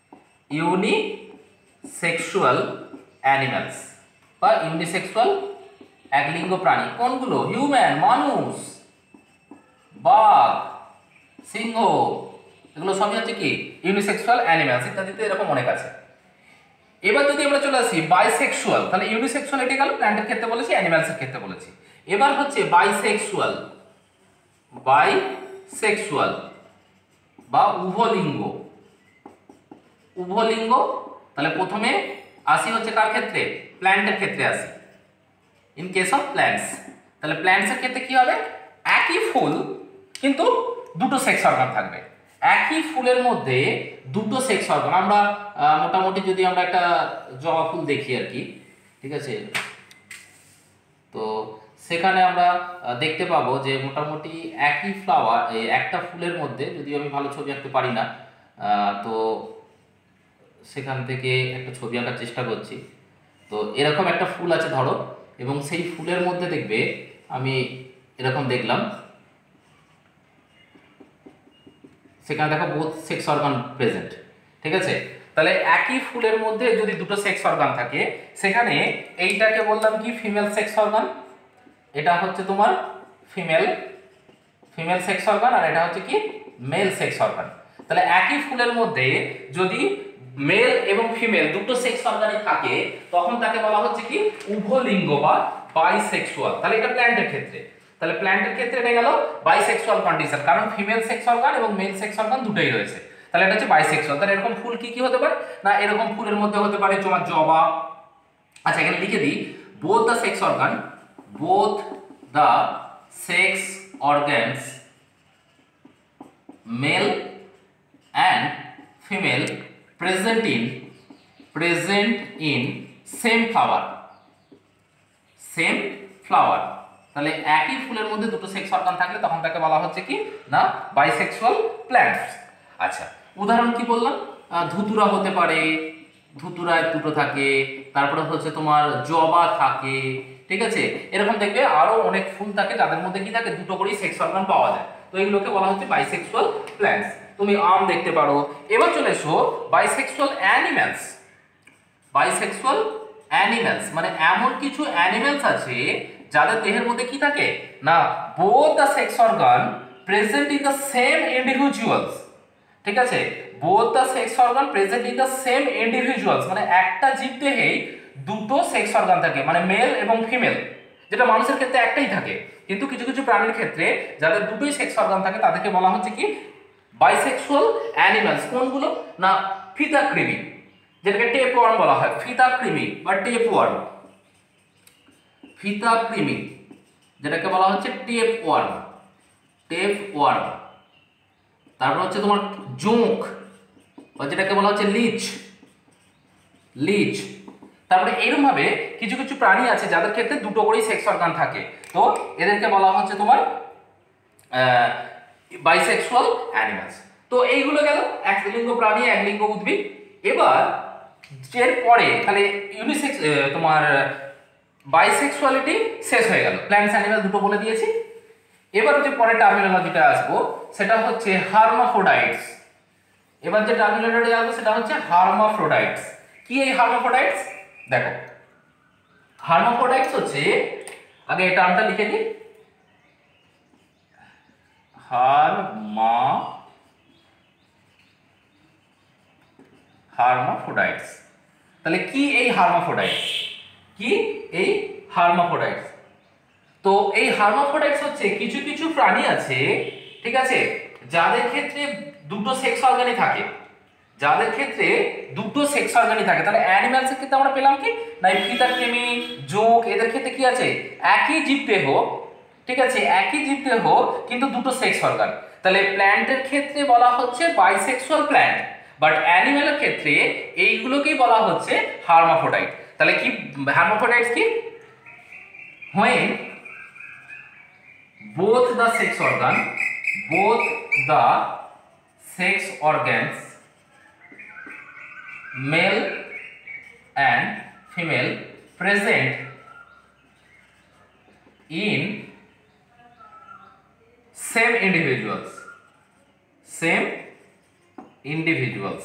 ইউনিসেক্সুয়াল অ্যানিমালস বা ইউনিসেক্সুয়াল একলিঙ্গ প্রাণী কোনগুলো? হিউম্যান, মানুষ, বাঘ, সিংহ, এগুলো সবই হচ্ছে কি ইউনিসেক্সুয়াল অ্যানিমালস। ইত্যাদিতে এরকম অনেক আছে। এবার যদি আমরা চলে আসি বাইসেক্সুয়াল, তাহলে ইউনিসেক্সুয়াল এটা গেল, প্ল্যান্টের ক্ষেত্রে বলেছি, অ্যানিমালসের ক্ষেত্রে বলেছি। এবার হচ্ছে বাইসেক্সুয়াল, বাইসেক্সুয়াল বা উভলিঙ্গ, উভলিঙ্গ। তাহলে প্রথমে আসি হচ্ছে কার ক্ষেত্রে? প্ল্যান্টের ক্ষেত্রে আসি, ইন কেস অফ প্ল্যান্টস। তাহলে প্ল্যান্টসের ক্ষেত্রে কি হবে? একই ফুল কিন্তু দুটো সেক্স অর্গান থাকবে। একই ফুলের মধ্যে দুটো সেক্স অর্গান। আমরা মোটামুটি যদি আমরা একটা জবা ফুল দেখি আর কি, ঠিক আছে, তো সেখানে আমরা দেখতে পাবো যে মোটামুটি একই ফ্লাওয়ার, একটা ফুলের মধ্যে, যদি আমি ভালো ছবি আঁকতে পারি না, তো সেখান থেকে একটা ছবি আঁকার চেষ্টা করছি। তো এরকম একটা ফুল আছে ধরো, এবং সেই ফুলের মধ্যে দেখবে আমি এরকম দেখলাম, সেখানে দেখো বোথ সেক্স অর্গান প্রেজেন্ট, ঠিক আছে। তাহলে একই ফুলের মধ্যে যদি দুটো সেক্স অর্গান থাকে, সেখানে এইটাকে বললাম কি ফিমেল সেক্স অর্গান, এটা হচ্ছে তোমার ফিমেল ফিমেল সেক্স অর্গান, আর এটা হচ্ছে কি মেল সেক্স অর্গান। তাহলে একই ফুলের মধ্যে যদি মেল এবং ফিমেল দুটো সেক্স অর্গানই থাকে, তখন তাকে বলা হচ্ছে কি উভলিঙ্গ বা বাইসেক্সুয়াল। তাহলে এটা প্ল্যান্টের ক্ষেত্রে। তাহলে প্ল্যান্টের ক্ষেত্রে এটা গেল বাইসেক্সুয়াল কন্ডিশন, কারণ ফিমেল সেক্স অর্গান এবং মেল সেক্স অর্গান দুটোই রয়েছে। তাহলে এটা হচ্ছে বাইসেক্সুয়াল। তাহলে এরকম ফুল কি কি হতে পারে না, এরকম ফুলের মধ্যে হতে পারে তোমার জবা। আচ্ছা, এখানে লিখে দিই, both the sex organ, both the sex organs male and female present in present in same flower, same flower। তাহলে একই ফুলের মধ্যে দুটো সেক্স অর্গান থাকলে তখন তাকে বলা হচ্ছে কি না বাইসেক্সুয়াল প্ল্যান্টস। আচ্ছা, উদাহরণ কি বললাম? ধুতুরা হতে পারে, ধুতুরায় দুটো থাকে, তারপরে হচ্ছে তোমার জবা থাকে, ঠিক আছে। এরকম দেখবে আরো অনেক ফুল থাকে যাদের মধ্যে কি থাকে দুটো করেই সেক্স অর্গান পাওয়া যায়। তো এইগুলোকে বলা হচ্ছে বাইসেক্সুয়াল প্ল্যান্টস। তুমি আম দেখতে পারো। এবার চলে এসো বাইসেক্সুয়াল অ্যানিমালস। বাইসেক্সুয়াল অ্যানিমালস মানে এমন কিছু অ্যানিমালস আছে যাদের দেহের মধ্যে কি থাকে না both the sex organ present in the same individuals, ঠিক আছে, both the sex organ present in the same individuals মানে একটা জীবদেহেই দুটো সেক্স অর্গান থাকে, মানে মেল এবং ফিমেল, যেটা মানুষের ক্ষেত্রে একটাই থাকে। কিন্তু কিছু কিছু প্রাণীর ক্ষেত্রে যাদের দুটোই সেক্স অর্গান থাকে তাদেরকে বলা হচ্ছে কি বাইসেক্সুয়াল অ্যানিমালস। কোনগুলো না ফিতাকৃমি, যেটাকে টেপওয়ার্ম বলা হয়, ফিতাকৃমি বা টেপওয়ার্ম, ফিতাকৃমি যেটাকে বলা হচ্ছে টেপওয়ার্ম, টেপওয়ার্ম। তারপর হচ্ছে তোমার জোঁক বা যেটাকে বলা হচ্ছে লিচ, লিচ। তারপরে এরকম ভাবে কিছু কিছু প্রাণী আছে যাদের ক্ষেত্রে দুটো করেই সেক্স অর্গান থাকে, তো এদেরকে বলা হচ্ছে তোমার বাইসেক্সুয়াল অ্যানিমালস। তো এইগুলো গেল এক লিঙ্গ প্রাণী, এক লিঙ্গ উদ্ভিদ। এবার এর পরে তাহলে ইউনিসেক্স তোমার বাইসেক্সুয়ালিটি শেষ হয়ে গেল, প্ল্যান্টস অ্যানিমাল দুটো বলে দিয়েছি। এবার যে পরে টার্মিনোলজিটা আসবো সেটা হচ্ছে হার্মাফ্রোডাইটস। এবার যে টার্মিনোলজি আসবো সেটা হচ্ছে হার্মাফ্রোডাইটস। কি এই হার্মাফ্রোডাইটস? দেখো, হার্মাফ্রোডাইটস হচ্ছে, আগে এই টার্মটা লিখে দিই, হার্মা হার্মাফ্রোডাইটস। তাহলে কি এই হার্মাফ্রোডাইটস? কি এই হার্মাফ্রোডাইটস? তো এই হার্মাফ্রোডাইটস হচ্ছে কিছু কিছু প্রাণী আছে, ঠিক আছে, যাদের ক্ষেত্রে দুটো সেক্স অর্গানই থাকে, যাদের ক্ষেত্রে দুটো সেক্স অর্গানই থাকে। তাহলে অ্যানিমালস এর ক্ষেত্রে আমরা পেলাম কি না ফিতাকৃমি, জোঁক এদের ক্ষেত্রে কি আছে একই জীবদেহ, ঠিক আছে একই জীবদেহ কিন্তু দুটো সেক্স অর্গান। তাহলে প্ল্যান্টের ক্ষেত্রে বলা হচ্ছে বাইসেক্সুয়াল প্ল্যান্ট, বাট অ্যানিমালের ক্ষেত্রে এইগুলোকেই বলা হচ্ছে হার্মাফ্রোডাইট। তাহলে কি হার্মাফ্রোডাইটস কি? when both the sex organ both the sex organs male and female present in same individuals same individuals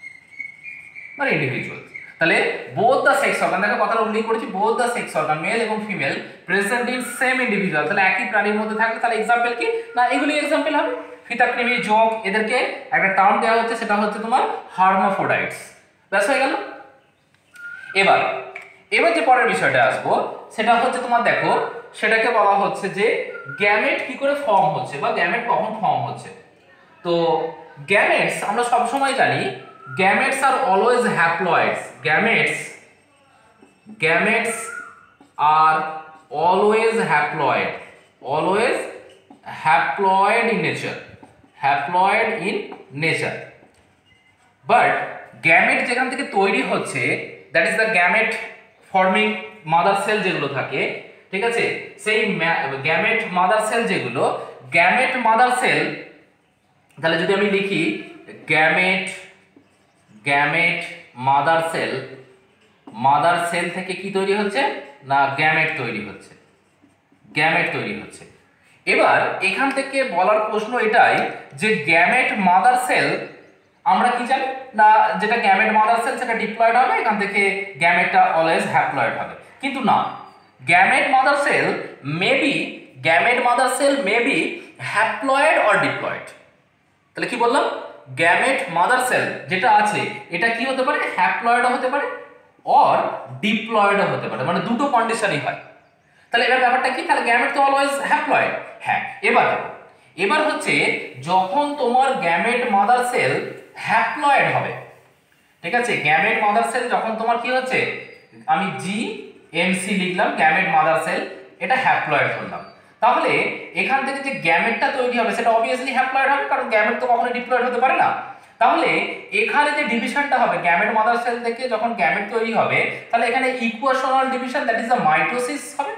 or individuals তাহলে both the sex organ, দেখো কথাটা উল্লেখ করেছি both the sex organ male এবং female present in same individual. তাহলে একই প্রাণীর মধ্যে থাকলে তাহলে এক্সাম্পল কি না এগুলি এক্সাম্পল হবে ফিতাকৃমি, জোঁক এদেরকে একটা টার্ম দেওয়া হচ্ছে সেটা হচ্ছে তোমার হার্মাফ্রোডাইটস। ব্যাস হয়ে গেল। এবার এবার যে পরের বিষয়টা আসবো সেটা হচ্ছে তোমার দেখো সেটাকে বলা হচ্ছে যে গ্যামেট কি করে ফর্ম হচ্ছে বা গ্যামেট কখন ফর্ম হচ্ছে। তো গ্যামেটস আমরা সব সময় জানি gametes are always haploids gametes gametes are always haploid always haploid in nature haploid in nature but gamete যেখান থেকে তৈরি হচ্ছে that is the gamete forming mother cell যেগুলো থাকে, ঠিক আছে সেই gamete mother cell যেগুলো gamete mother cell, তাহলে যদি আমি লিখি gamete gamete mother cell, mother cell থেকে কি তৈরি হচ্ছে না গ্যামেট তৈরি হচ্ছে গ্যামেট তৈরি হচ্ছে এবার এখান থেকে বলার প্রশ্ন এটাই যে গ্যামেট মাদার সেল আমরা কি জানি না যেটা গ্যামেট মাদার সেল সেটা ডিপ্লয়েড হবে, এখান থেকে গ্যামেটটা অলওয়েজ হ্যাপ্লয়েড হবে। কিন্তু না, gamete mother cell maybe gamete mother cell maybe haploid or diploid. তাহলে কি বললাম গ্যামেট মাদার সেল যেটা আছে এটা কি হতে পারে হ্যাপ্লয়েডও হতে পারে অর ডিপ্লয়েডও হতে পারে, মানে দুটো কন্ডিশনই হয়। তাহলে এবার ব্যাপারটা কি তাহলে গ্যামেট তো অলওয়েজ হ্যাপ্লয়েড। হ্যাঁ এবার এবার হচ্ছে যখন তোমার গ্যামেট মাদার সেল হ্যাপ্লয়েড হবে, ঠিক আছে গ্যামেট মাদার সেল যখন তোমার কি হচ্ছে আমি জি এম সি লিখলাম গ্যামেট মাদার সেল এটা হ্যাপ্লয়েড ধরলাম, তাহলে এখান থেকে যে গ্যামেটটা তৈরি হবে সেটা অবভিয়াসলি হ্যাপ্লয়েড হবে কারণ গ্যামেট তো কখনো ডিপ্লয়েড হতে পারে না। তাহলে এখানে যে ডিভিশনটা হবে গ্যামেট মাদার সেল থেকে যখন গ্যামেট তৈরি হবে তাহলে এখানে equational division that is the mitosis হবে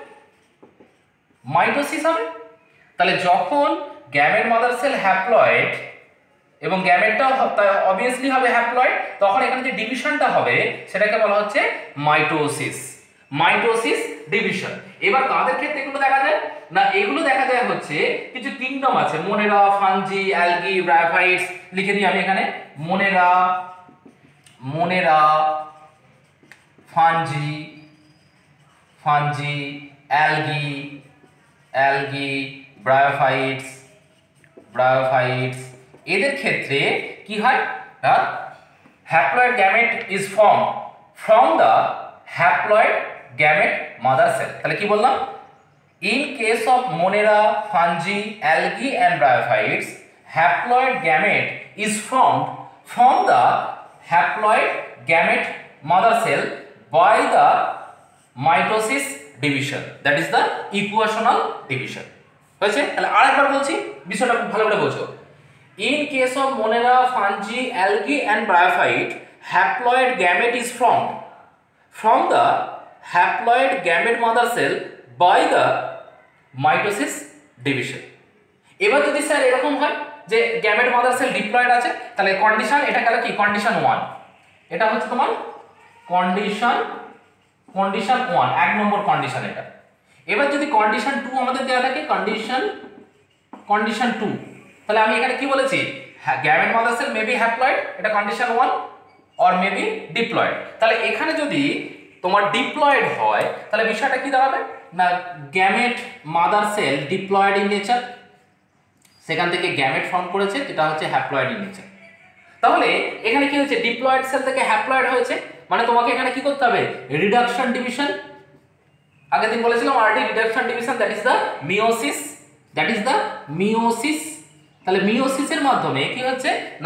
মাইটোসিস হবে। তাহলে যখন গ্যামেট মাদার সেল হ্যাপ্লয়েড এবং গ্যামেটটাও অবভিয়াসলি হবে হ্যাপ্লয়েড তখন এখানে যে ডিভিশনটা হবে সেটাকে বলা হচ্ছে মাইটোসিস মাইটোসিস ডিভিশন। এবার কাদের ক্ষেত্রে এগুলো দেখা যায় না এগুলো দেখা যায় হচ্ছে কিছু কিংডম আছে মোনেরা, ফাঞ্জি, অ্যালগি, ব্রায়োফাইটস লিখে দিই আমি এখানে Monera Monera fungi fungi algae algae bryophytes bryophytes এদের ক্ষেত্রে কি হয় না haploid gamete is form from the haploid gamete mother cell. তাহলে কি বললাম in case of monera, fungi, algae and bryophytes haploid gamete is formed from the haploid gamete mother cell by the mitosis division that is the equational division। হয়েছে তাহলে আরেকবার বলছি বিষয়টা খুব ভালো করে বোঝো। in case of monera, fungi, algae and bryophyte haploid gamete is formed from the haploid gamete mother cell by the mitosis division. এবার যদি স্যার এরকম হয় যে গ্যামেট মাদার সেল ডিপ্লয়েড আছে তাহলে কন্ডিশন এটা গেল কি কন্ডিশন ওয়ান, এটা হচ্ছে তোমার কন্ডিশন কন্ডিশন ওয়ান এক নম্বর কন্ডিশন এটা। এবার যদি কন্ডিশন টু আমাদের দেওয়া থাকে কন্ডিশন কন্ডিশন টু তাহলে আমি এখানে কি বলেছি gamete mother cell maybe haploid এটা condition one or maybe diploid. তাহলে এখানে যদি তোমার ডিপ্লয়েড হয় তাহলে বিষয়টা কি দাঁড়াবে না gamete mother cell diploid in nature, সেখান থেকে গ্যামেট ফর্ম করেছে যেটা হচ্ছে হ্যাপ্লয়েড ইন নেচার। তাহলে এখানে কি হচ্ছে ডিপ্লয়েড সেল থেকে হ্যাপ্লয়েড হয়েছে মানে তোমাকে এখানে কি করতে হবে রিডাকশন ডিভিশন। আগের দিন বলেছিলাম আরটি reduction division that is the meiosis that is the meiosis. তাহলে মিওসিসের মাধ্যমে কি হচ্ছে না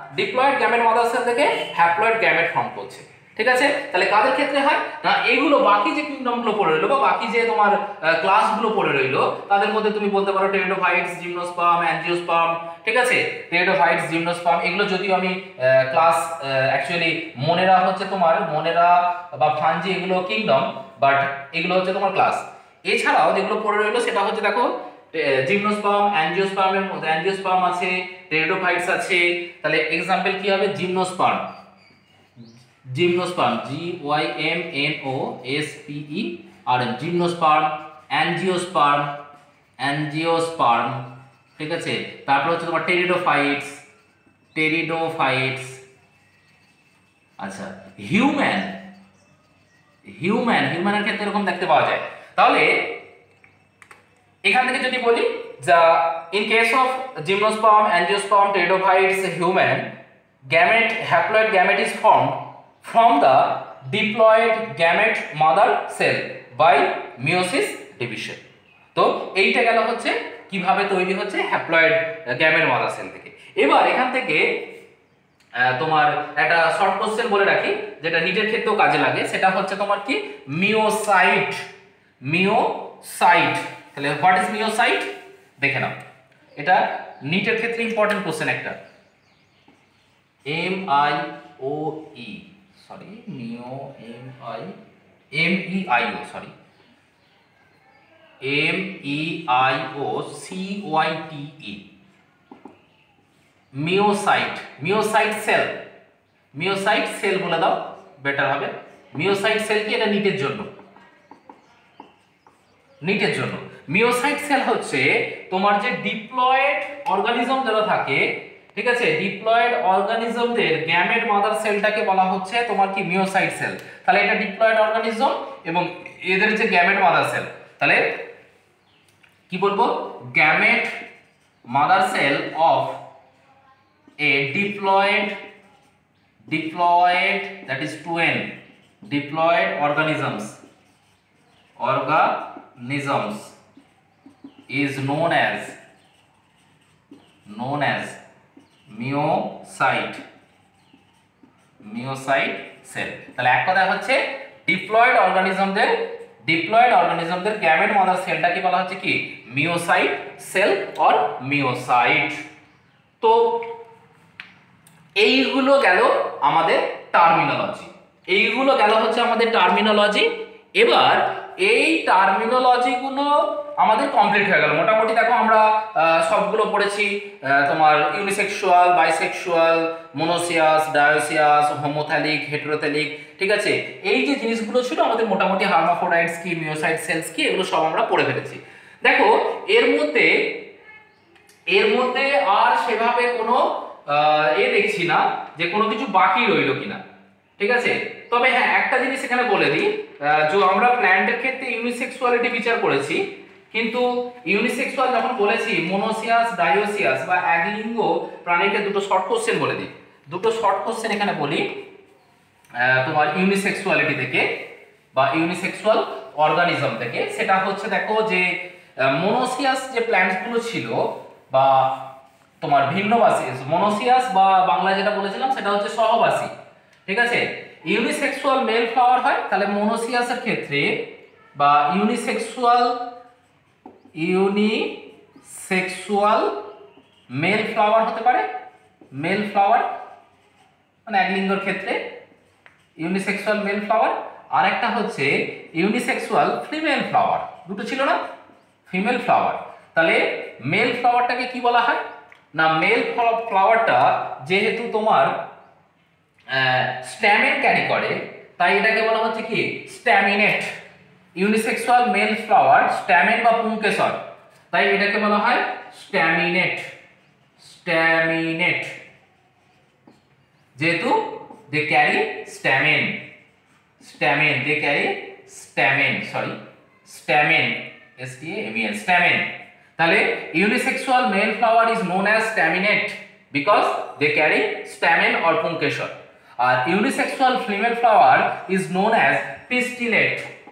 ডিপ্লয়েড গ্যামেট মাদার সেল থেকে হ্যাপ্লয়েড গ্যামেট ফর্ম করছে। ঠিক আছে, তাহলে কাদের ক্ষেত্রে হয় না, এইগুলো বাকি যে কিংডমগুলো পড়ে রইলো বা বাকি যে তোমার ক্লাসগুলো পড়ে রইলো তাদের মধ্যে তুমি বলতে পারো টেরিডোফাইটস, জিমনোস্পার্ম, অ্যাঞ্জিওস্পার্ম। ঠিক আছে, টেরিডোফাইটস, জিমনোস্পার্ম এগুলো যদিও আমি ক্লাস অ্যাকচুয়ালি মোনেরা হচ্ছে তোমার মোনেরা বা ফাঞ্জি এগুলো কিংডম, বাট এগুলো হচ্ছে তোমার ক্লাস। এছাড়াও যেগুলো পড়ে রইলো সেটা হচ্ছে দেখো জিমনোস্পার্ম, অ্যাঞ্জিওস্পার্মের মধ্যে অ্যাঞ্জিওস্পার্ম আছে, টেরিডোফাইটস আছে। তাহলে এক্সাম্পল কি হবে, gymnosperm, gymnosperm G Y M N O S P E R M, gymnosperm, angiosperm, angiosperm. ঠিক আছে, তারপর হচ্ছে তোমার টেরিডোফাইটস, টেরিডোফাইটস। আচ্ছা, হিউম্যান, হিউম্যান হিউম্যানের ক্ষেত্রে এরকম দেখতে পাওয়া যায়। তাহলে এখান থেকে যদি বলি যা in case of gymnosperm, angiosperm, pteridophytes, human, gamete haploid gamete is formed from the diploid gamete mother cell by meiosis division। তো এইটা গেল হচ্ছে কিভাবে তৈরি হচ্ছে হ্যাপ্লয়েড গ্যামেট মাদার সেল থেকে। এবার এখান থেকে তোমার একটা শর্ট কোশ্চেন বলে রাখি যেটা নিটের ক্ষেত্রেও কাজে লাগে, সেটা হচ্ছে তোমার কি মিওসাইট। মিওসাইট, তাহলে হোয়াট ইজ মিওসাইট দেখে নাও, এটা নিটের ক্ষেত্রে ইম্পর্টেন্ট কোশ্চেন একটা। M I O E sorry meio M I M E I O sorry M E I O C Y T E meiocyte, meiocyte cell, meiocyte cell বলে দাও বেটার হবে। মিওসাইট sell কি, এটা নিটের জন্য, নিটের জন্য মিওসাইট সেল হচ্ছে তোমার যে ডিপ্লয়েড অর্গানিজম যারা থাকে, ঠিক আছে, ডিপ্লয়েড অর্গানিজমদের গ্যামেট মাদার সেলটাকে বলা হচ্ছে তোমার কি মিওসাইট সেল। তাহলে এটা ডিপ্লয়েড অর্গানিজম এবং এদের যে গ্যামেট মাদার সেল, তাহলে কি বলবো, gamete mother cell of a diploid diploid that is two N diploid organisms organisms is known as known as myocyte myocyte cell। তাহলে এক কথা হচ্ছে ডিপ্লয়েড অর্গানিজমদের ডিপ্লয়েড অর্গানিজমদের গ্যামেট মাদার সেলটাকে বলা হচ্ছে কি মিওসাইট সেল অর মিওসাইট। তো এইগুলো গেল আমাদের টার্মিনোলজি, এইগুলো গেল হচ্ছে আমাদের টার্মিনোলজি। এবার এই টার্মিনোলজিগুলো আমাদের কমপ্লিট হয়ে গেল মোটামুটি। দেখো আমরা সবগুলো পড়েছি, তোমার unisexual, bisexual, monoecious, dioecious, homothallic, heterothallic. ঠিক আছে, এই যে জিনিসগুলো ছিল আমাদের মোটামুটি হার্মাফ্রোডাইটস কি, মিওসাইট সেলস কি, এগুলো সব আমরা পড়ে ফেলেছি। দেখো এর মধ্যে এর মধ্যে আর সেভাবে কোনো এ দেখছি না যে কোনো কিছু বাকি রইল কিনা। ঠিক আছে, তবে হ্যাঁ একটা জিনিস এখানে বলে দিই, যে আমরা প্ল্যান্টের ক্ষেত্রে ইউনিসেক্সুয়ালিটি বিচার করেছি, কিন্তু ইউনিসেক্সুয়াল যখন বলেছি মোনোসিয়াস, ডায়োসিয়াস বা একলিঙ্গ প্রাণীকে দুটো শর্ট কোশ্চেন বলে দিই, দুটো শর্ট কোশ্চেন এখানে বলি তোমার ইউনিসেক্সুয়ালিটি থেকে বা ইউনিসেক্সুয়াল অর্গানিজম থেকে। সেটা হচ্ছে দেখো যে মোনোসিয়াস যে প্ল্যান্টসগুলো ছিল বা তোমার ভিন্নবাসী, মোনোসিয়াস বা বাংলায় যেটা বলেছিলাম সেটা হচ্ছে সহবাসী। ঠিক আছে, ইউনিসেক্সুয়াল মেল ফ্লাওয়ার হয়, তাহলে মোনোসিয়াসের ক্ষেত্রে বা ইউনিসেক্সুয়াল ইউনিসেক্সুয়াল মেল ফ্লাওয়ার হতে পারে, মেল ফ্লাওয়ার মানে একলিঙ্গের ক্ষেত্রে ইউনিসেক্সুয়াল মেল ফ্লাওয়ার। আর একটা হচ্ছে ইউনিসেক্সুয়াল ফিমেল ফ্লাওয়ার, দুটো ছিল না, ফিমেল ফ্লাওয়ার। তাহলে মেল ফ্লাওয়ারটাকে কি বলা হয় না, মেল ফ্লাওয়ারটা যেহেতু তোমার স্ট্যামেন ক্যারি করে তাই এটাকে বলা হচ্ছে কি staminate. Unisexual male flower stamen বা পুংকেশর, তাই এটাকে বলা হয় স্ট্যামিনেট। স্ট্যামিনেট যেহেতু they carry stamen, stamen they carry stamen sorry stamen S T A M E N stamen. তাহলে unisexual male flower is known as staminate because they carry stamen or পুংকেশর। আর unisexual female flower is known as pistillate.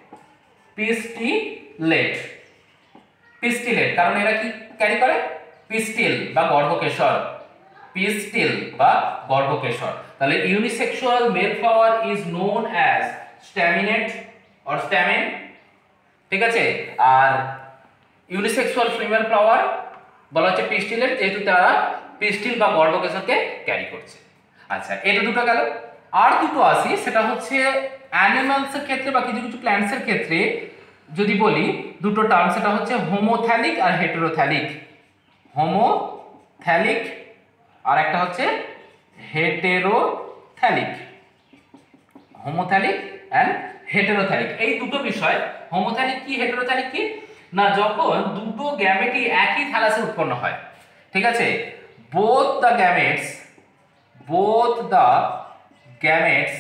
Pistillate pistillate কারণ এরা কি carry করে পিস্টিল বা গর্ভকেশর। পিস্টিল বা গর্ভকেশর। তাহলে unisexual male flower is known as staminate or stamen, ঠিক আছে। আর ইউনিসেক্সুয়াল ফিমেল ফ্লাওয়ার বলা হচ্ছে পিস্টিলের, যেহেতু তারা পিস্টিল বা গর্ভকেশরকে ক্যারি করছে। আচ্ছা, এটা দুটো গেল। আর দুটো আসি, সেটা হচ্ছে অ্যানিমালসের ক্ষেত্রে বা কিছু কিছু প্ল্যান্টসের ক্ষেত্রে যদি বলি দুটো টার্ম, সেটা হচ্ছে হোমোথ্যালিক আর হেটেরোথ্যালিক। হোমোথ্যালিক আর একটা হচ্ছে হেটেরোথ্যালিক। হোমোথ্যালিক অ্যান্ড হেটেরোথ্যালিক, এই দুটো বিষয়। হোমোথ্যালিক কি, হেটেরোথ্যালিক কি না, যখন দুটো গ্যামেটই একই থ্যালাসে উৎপন্ন হয়, ঠিক আছে। Both the gametes both the gametes,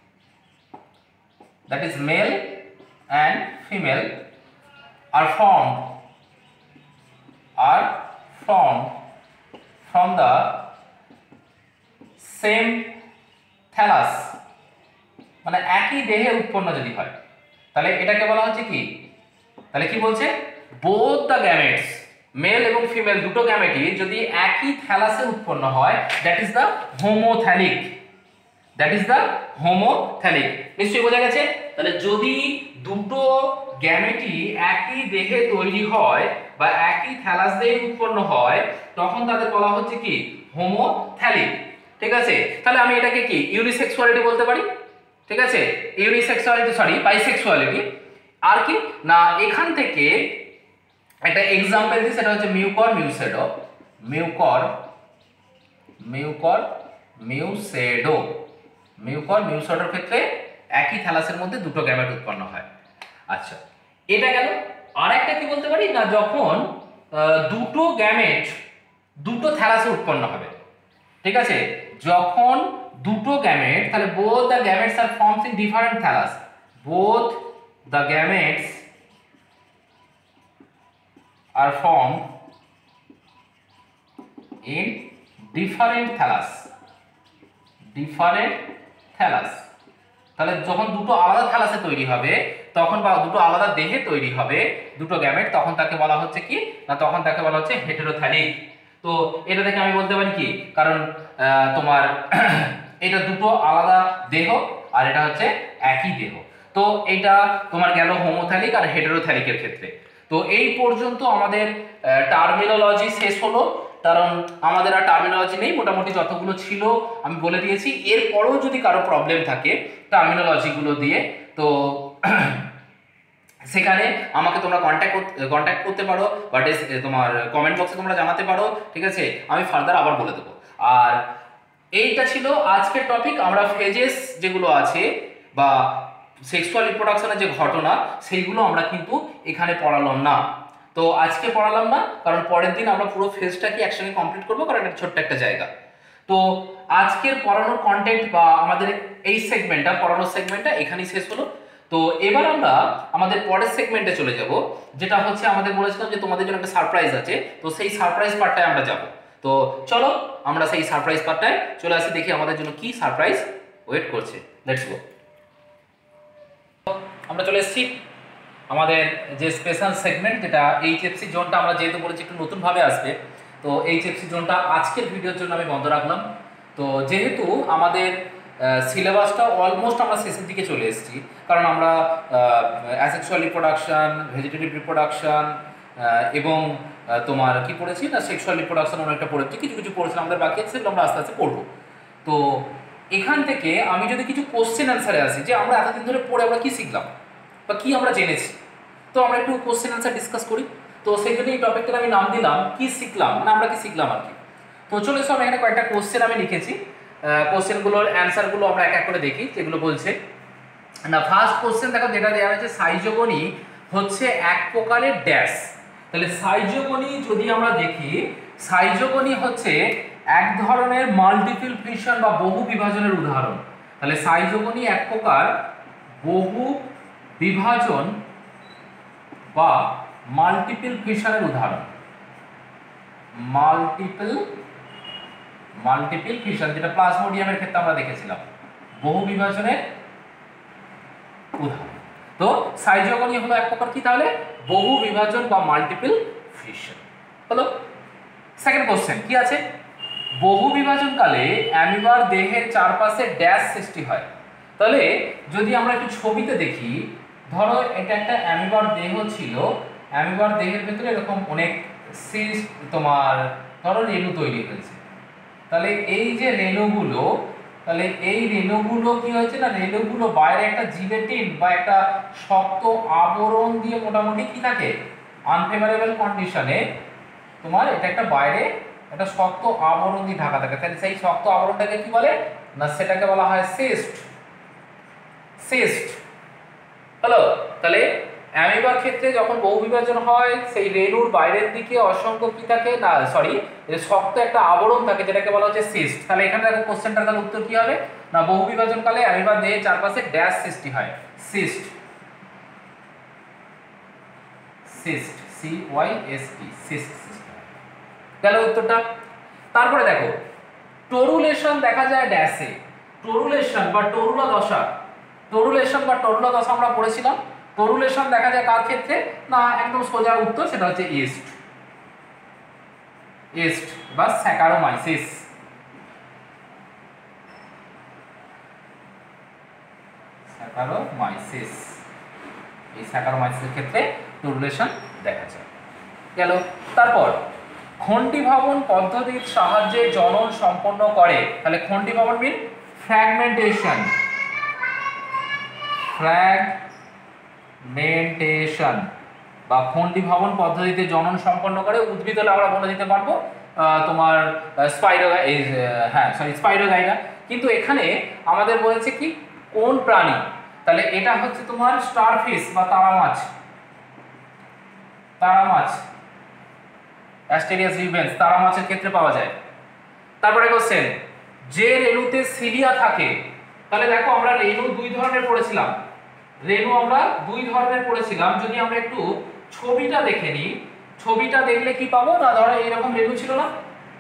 that is male and female, are formed are formed from the same thallus, মানে একই দেহে উৎপন্ন যদি হয়, তাহলে এটাকে বলা হচ্ছে কি, তাহলে কি বলছে, both the gametes, মেল এবং ফিমেল দুটো গ্যামেটই যদি একই থ্যালাসে উৎপন্ন হয়, that is the homothallic, that is the homothallic. নিশ্চয়ই বোঝা গেছে। তাহলে যদি দুটো গ্যামেটই একই দেহে তৈরি হয় বা একই থ্যালাস দিয়ে উৎপন্ন হয়, তখন তাদের বলা হচ্ছে কি, হোমোথ্যালিক, ঠিক আছে। তাহলে আমি এটাকে কি ইউনিসেক্সুয়ালিটি বলতে পারি, ঠিক আছে। ইউনিসেক্সুয়ালিটি সরি বাইসেক্সুয়ালিটি। আর কি না, এখান থেকে একটা এক্সাম্পল দিই, সেটা হচ্ছে Mucor mucedo. Mucor Mucor mucedo Mucor মিউসেডোর ক্ষেত্রে একই থ্যালাসের মধ্যে দুটো গ্যামেট উৎপন্ন হয়। আচ্ছা, এটা গেল। আর একটা কি বলতে পারি না, যখন দুটো গ্যামেট দুটো থ্যালাসে উৎপন্ন হবে, ঠিক আছে। যখন দুটো গ্যামেট, তাহলে both the gametes are formed in different thallus, both the gametes are formed in different thallus, different thallus। তাহলে যখন দুটো আলাদা থ্যালাসে তৈরি হবে, তখন বা দুটো আলাদা দেহে তৈরি হবে দুটো গ্যামেট, তখন তাকে বলা হচ্ছে কি না, তখন তাকে বলা হচ্ছে হেটেরোথ্যালিক। তো এটা থেকে আমি বলতে পারি কি, কারণ তোমার এটা দুটো আলাদা দেহ আর এটা হচ্ছে একই দেহ, তো এটা তোমার গেল হোমোথ্যালিক আর হেটেরোথ্যালিকের ক্ষেত্রে। তো এই পর্যন্ত আমাদের টার্মিনোলজি শেষ হলো, কারণ আমাদের আর টার্মিনোলজি নেই, মোটামুটি যতগুলো ছিল আমি বলে দিয়েছি। এরপরেও যদি কারো প্রবলেম থাকে টার্মিনোলজিগুলো দিয়ে, তো সেখানে আমাকে তোমরা কন্ট্যাক্ট কন্ট্যাক্ট করতে পারো বা তোমার কমেন্ট বক্সে তোমরা জানাতে পারো, ঠিক আছে। আমি ফার্দার আবার বলে দেবো। আর এইটা ছিল আজকের টপিক। আমরা ফেজেস যেগুলো আছে বা সেক্সুয়াল রিপ্রোডাকশনের যে ঘটনা, সেইগুলো আমরা কিন্তু এখানে পড়ালাম না। তো আজকে পড়ালাম না, কারণ পরের দিন আমরা পুরো ফেজটাকে একসঙ্গে কমপ্লিট করবো, কারণ এটা ছোট্ট একটা জায়গা। তো আজকের পড়ানোর কন্টেন্ট বা আমাদের এই সেগমেন্টটা, পড়ানোর সেগমেন্টটা এখানেই শেষ হলো। তো এবার আমরা আমাদের পরের সেগমেন্টে চলে যাব, যেটা হচ্ছে আমাদের বলেছিলাম যে তোমাদের জন্য একটা সারপ্রাইজ আছে, তো সেই সারপ্রাইজ পার্টটায় আমরা যাব। তো চলো আমরা সেই সারপ্রাইজ পার্টটায় চলে আসি, দেখি আমাদের জন্য কি সারপ্রাইজ ওয়েট করছে। Let's go. আমরা চলে এসেছি আমাদের যে স্পেশাল সেগমেন্ট, যেটা এইচএফসি জোনটা আমরা যেহেতু বলেছি একটু নতুনভাবে আসবে, তো এইচএফসি জোনটা আজকের ভিডিওর জন্য আমি বন্ধ রাখলাম। তো যেহেতু আমাদের সিলেবাসটা অলমোস্ট আমরা শেষের দিকে চলে এসেছি, কারণ আমরা অ্যাসেক্সুয়াল রিপ্রোডাকশন, ভেজিটেটিভ রিপ্রোডাকশন এবং তোমার কি পড়েছি না সেক্সুয়াল রিপ্রোডাকশন অনেকটা পড়েছি, কিছু কিছু পড়েছিলাম, আমাদের বাকি আছে, সেগুলো আমরা আস্তে আস্তে পড়বো। তো এখান থেকে আমি যদি কিছু কোশ্চেন অ্যান্সারে আসি, যে আমরা এতদিন ধরে পড়ে আমরা কী শিখলাম বা কী আমরা জেনেছি, তো আমরা একটু কোশ্চেন অ্যান্সার ডিসকাস করি। তো সেই জন্য এই টপিকটার আমি নাম দিলাম কি শিখলাম, মানে আমরা কি শিখলাম আর কি। তো চলে এসো, আমি এখানে কয়েকটা কোশ্চেন আমি লিখেছি, কোশ্চেনগুলোর অ্যান্সারগুলো আমরা এক এক করে দেখি যেগুলো বলছে না। ফার্স্ট কোশ্চেন দেখো, যেটা দেওয়া হয়েছে, সাইজোগনি হচ্ছে এক প্রকারের ড্যাশ। তাহলে সাইজোগনি যদি আমরা দেখি, সাইজোগনি হচ্ছে এক ধরনের মাল্টিপল ফিশন বা বহু বিভাজনের উদাহরণ। তাহলে সাইজোগনি এক প্রকার বহু বিভাজন বা মাল্টিপল ফিশনের উদাহরণ। মাল্টিপল মাল্টিপল ফিশন, যেটা প্লাজমোডিয়ামের ক্ষেত্রে আমরা দেখেছিলাম, বহু বিভাজনের উদাহরণ। তো সাইজোগনি হলো এক প্রকার কি, তাহলে বহু বিভাজন বা মাল্টিপল ফিশন হলো। সেকেন্ড কোশ্চেন কি আছে, বহু বিভাজনকালে অ্যামিবার দেহের চারপাশে ড্যাশ সৃষ্টি হয়। তাহলে যদি আমরা একটু ছবিতে দেখি, ধরো এটা একটা অ্যামিবার দেহ ছিল, অ্যামিবার দেহের ভেতরে এরকম অনেক সিস্ট তোমার ধরো রেণু তৈরি হয়েছে। তাহলে এই যে রেণুগুলো, তাহলে এই রেণুগুলো কি হয়েছে না, রেণুগুলো বাইরে একটা জিলেটিন বা একটা শক্ত আবরণ দিয়ে মোটামুটি কি থাকে, আনফেভারেবল কন্ডিশনে তোমার এটা একটা বাইরে একটা শক্ত আবরণ দিয়ে ঢাকা থাকে। তাহলে সেই শক্ত আবরণটাকে কি বলে না, সেটাকে বলা হয় সিস্ট। সিস্ট হলো। তাহলে অ্যামিবার ক্ষেত্রে যখন বহু বিভাজন হয়, সেই রেণুর বাইরের দিকে অসংখ্য কি থাকে না, সরি শক্ত একটা আবরণ থাকে যেটাকে বলা হচ্ছে সিস্ট। তাহলে এখানে দেখো কোশ্চেনটার তাহলে উত্তর কি হবে না, বহু বিভাজনকালে অ্যামিবার দেহের চারপাশে ড্যাশ সৃষ্টি হয়, cyst. Cyst, C Y S T, cyst system গেল উত্তরটা। তারপরে দেখো টরুলেশন দেখা যায় ড্যাশে। টরুলেশন বা টরুলা দশা, টরুলেশন বা টরুলা দশা আমরা পড়েছিলাম। টরুলেশন দেখা যায় কার ক্ষেত্রে না, একদম সোজা উত্তর সেটা হচ্ছে ইস্ট। ইস্ট বা স্যাকারোমাইসিস। স্যাকারোমাইসিস, এই স্যাকারোমাইসিসের ক্ষেত্রে টরুলেশন দেখা যায় গেল। তারপর খণ্ডীভবন পদ্ধতির সাহায্যে জনন সম্পন্ন করে। তাহলে খণ্ডীভবন মিন ফ্র্যাগমেন্টেশন, ফ্র্যাগমেন্টেশন বা খণ্ডীভবন পদ্ধতিতে জনন সম্পন্ন করে। উদ্ভিদ হলে আমরা বলে দিতে পারবো তোমার স্পাইরো, এই হ্যাঁ সরি স্পাইরোগাইরা। কিন্তু এখানে আমাদের বলেছে কি কোন প্রাণী, তাহলে এটা হচ্ছে তোমার স্টারফিশ বা তারা মাছ, তারা মাছ অ্যাস্টেরিয়াস রিভেন্স তারা মাছের ক্ষেত্রে পাওয়া যায়। তারপরে কোশ্চেন, যে রেণুতে সিলিয়া থাকে। তাহলে দেখো আমরা রেণু দুই ধরনের পড়েছিলাম, রেণু আমরা দুই ধরনের পড়েছিলাম। যদি আমরা একটু ছবিটা দেখে নিই, ছবিটা দেখলে কি পাবো না, ধরো এইরকম রেণু ছিল না,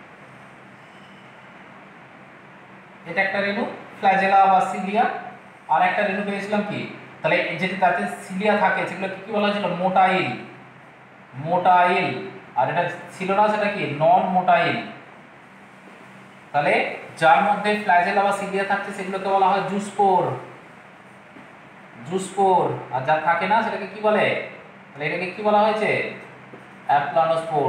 এটা একটা রেণু ফ্ল্যাজেলা বা সিলিয়া, আর একটা রেণু পেয়েছিলাম কি, তাহলে যেটা তাতে সিলিয়া থাকে সেগুলো কি বলা হয়েছিল, মোটাইল, মোটাইল। আর এটা ছিল না সেটা কি, নন মোটাইল। তাহলে যার মধ্যে ফ্ল্যাজেলা বা সিলিয়া থাকছে সেগুলোকে বলা হয় জুস্পোর, জুস্পোর। আর যা থাকে না সেটাকে কি বলে, তাহলে এটাকে কি বলা হয়েছে, অ্যাপ্লানোস্পোর,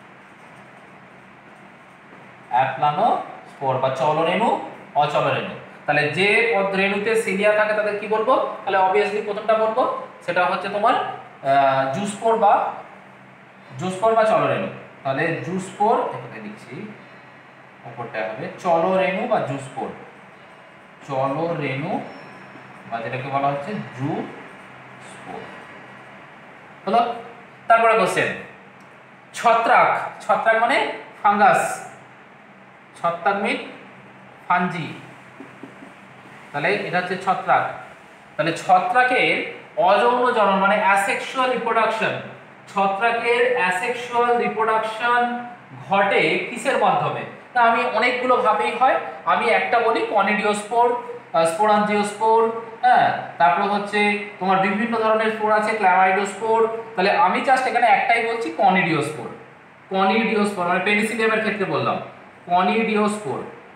অ্যাপ্লানোস্পোর বা চলরেণু, অচলরেণু। তাহলে যে রেণুতে সিলিয়া থাকে তাদের কি বলবো, তাহলে অবভিয়াসলি প্রথমটা বলবো সেটা হচ্ছে তোমার জুস্পোর বা জুস্পোর বা চলরেণু। তাহলে জুস্পোর এখানে লিখছি, উপরটা হবে চলরেণু বা জুস্পোর, চলরেণু বা যেটাকে বলা হচ্ছে জুস্পোর হলো। তারপরে কোশ্চেন, ছত্রাক, ছত্রাক মানে ফাঙ্গাস, ছত্রাক মিন ফাঞ্জি। তাহলে এটা হচ্ছে ছত্রাক। তাহলে ছত্রাকের অযৌন জনন মানে অ্যাসেক্সুয়াল রিপ্রোডাকশন, ছত্রাকের অ্যাসেক্সুয়াল রিপ্রোডাকশন ঘটে কিসের মাধ্যমে না, আমি অনেকগুলো ভাবেই হয়, আমি একটা বলি কনিডিওস্পোর, স্পোরাঞ্জিওস্পোর, হ্যাঁ তারপর হচ্ছে তোমার বিভিন্ন ধরনের স্পোর আছে, ক্ল্যামাইডোস্পোর। তাহলে আমি জাস্ট এখানে একটাই বলছি কনিডিওস্পোর, কনিডিওস্পোর মানে পেনিসিলিয়ামের ক্ষেত্রে বললাম কনিডিওস্পোর,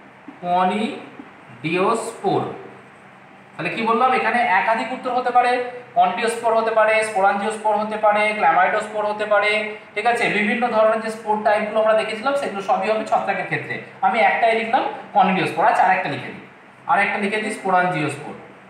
কনিডিওস্পোর। তাহলে কি বললাম, এখানে একাধিক উত্তর হতে পারে, কনিডিওস্পোর হতে পারে, স্পোরাঞ্জিওস্পোর হতে পারে, ক্ল্যামাইডোস্পোর হতে পারে, ঠিক আছে। বিভিন্ন ধরনের যে স্পোর টাইপগুলো আমরা দেখেছিলাম সেগুলো সবই হবে ছত্রাকের ক্ষেত্রে। আমি একটাই লিখলাম কনিডিওস্পোর, আচ্ছা আরেকটা লিখে দিই, আরেকটা লিখে দিই স্পোরাঞ্জিওস্পোর,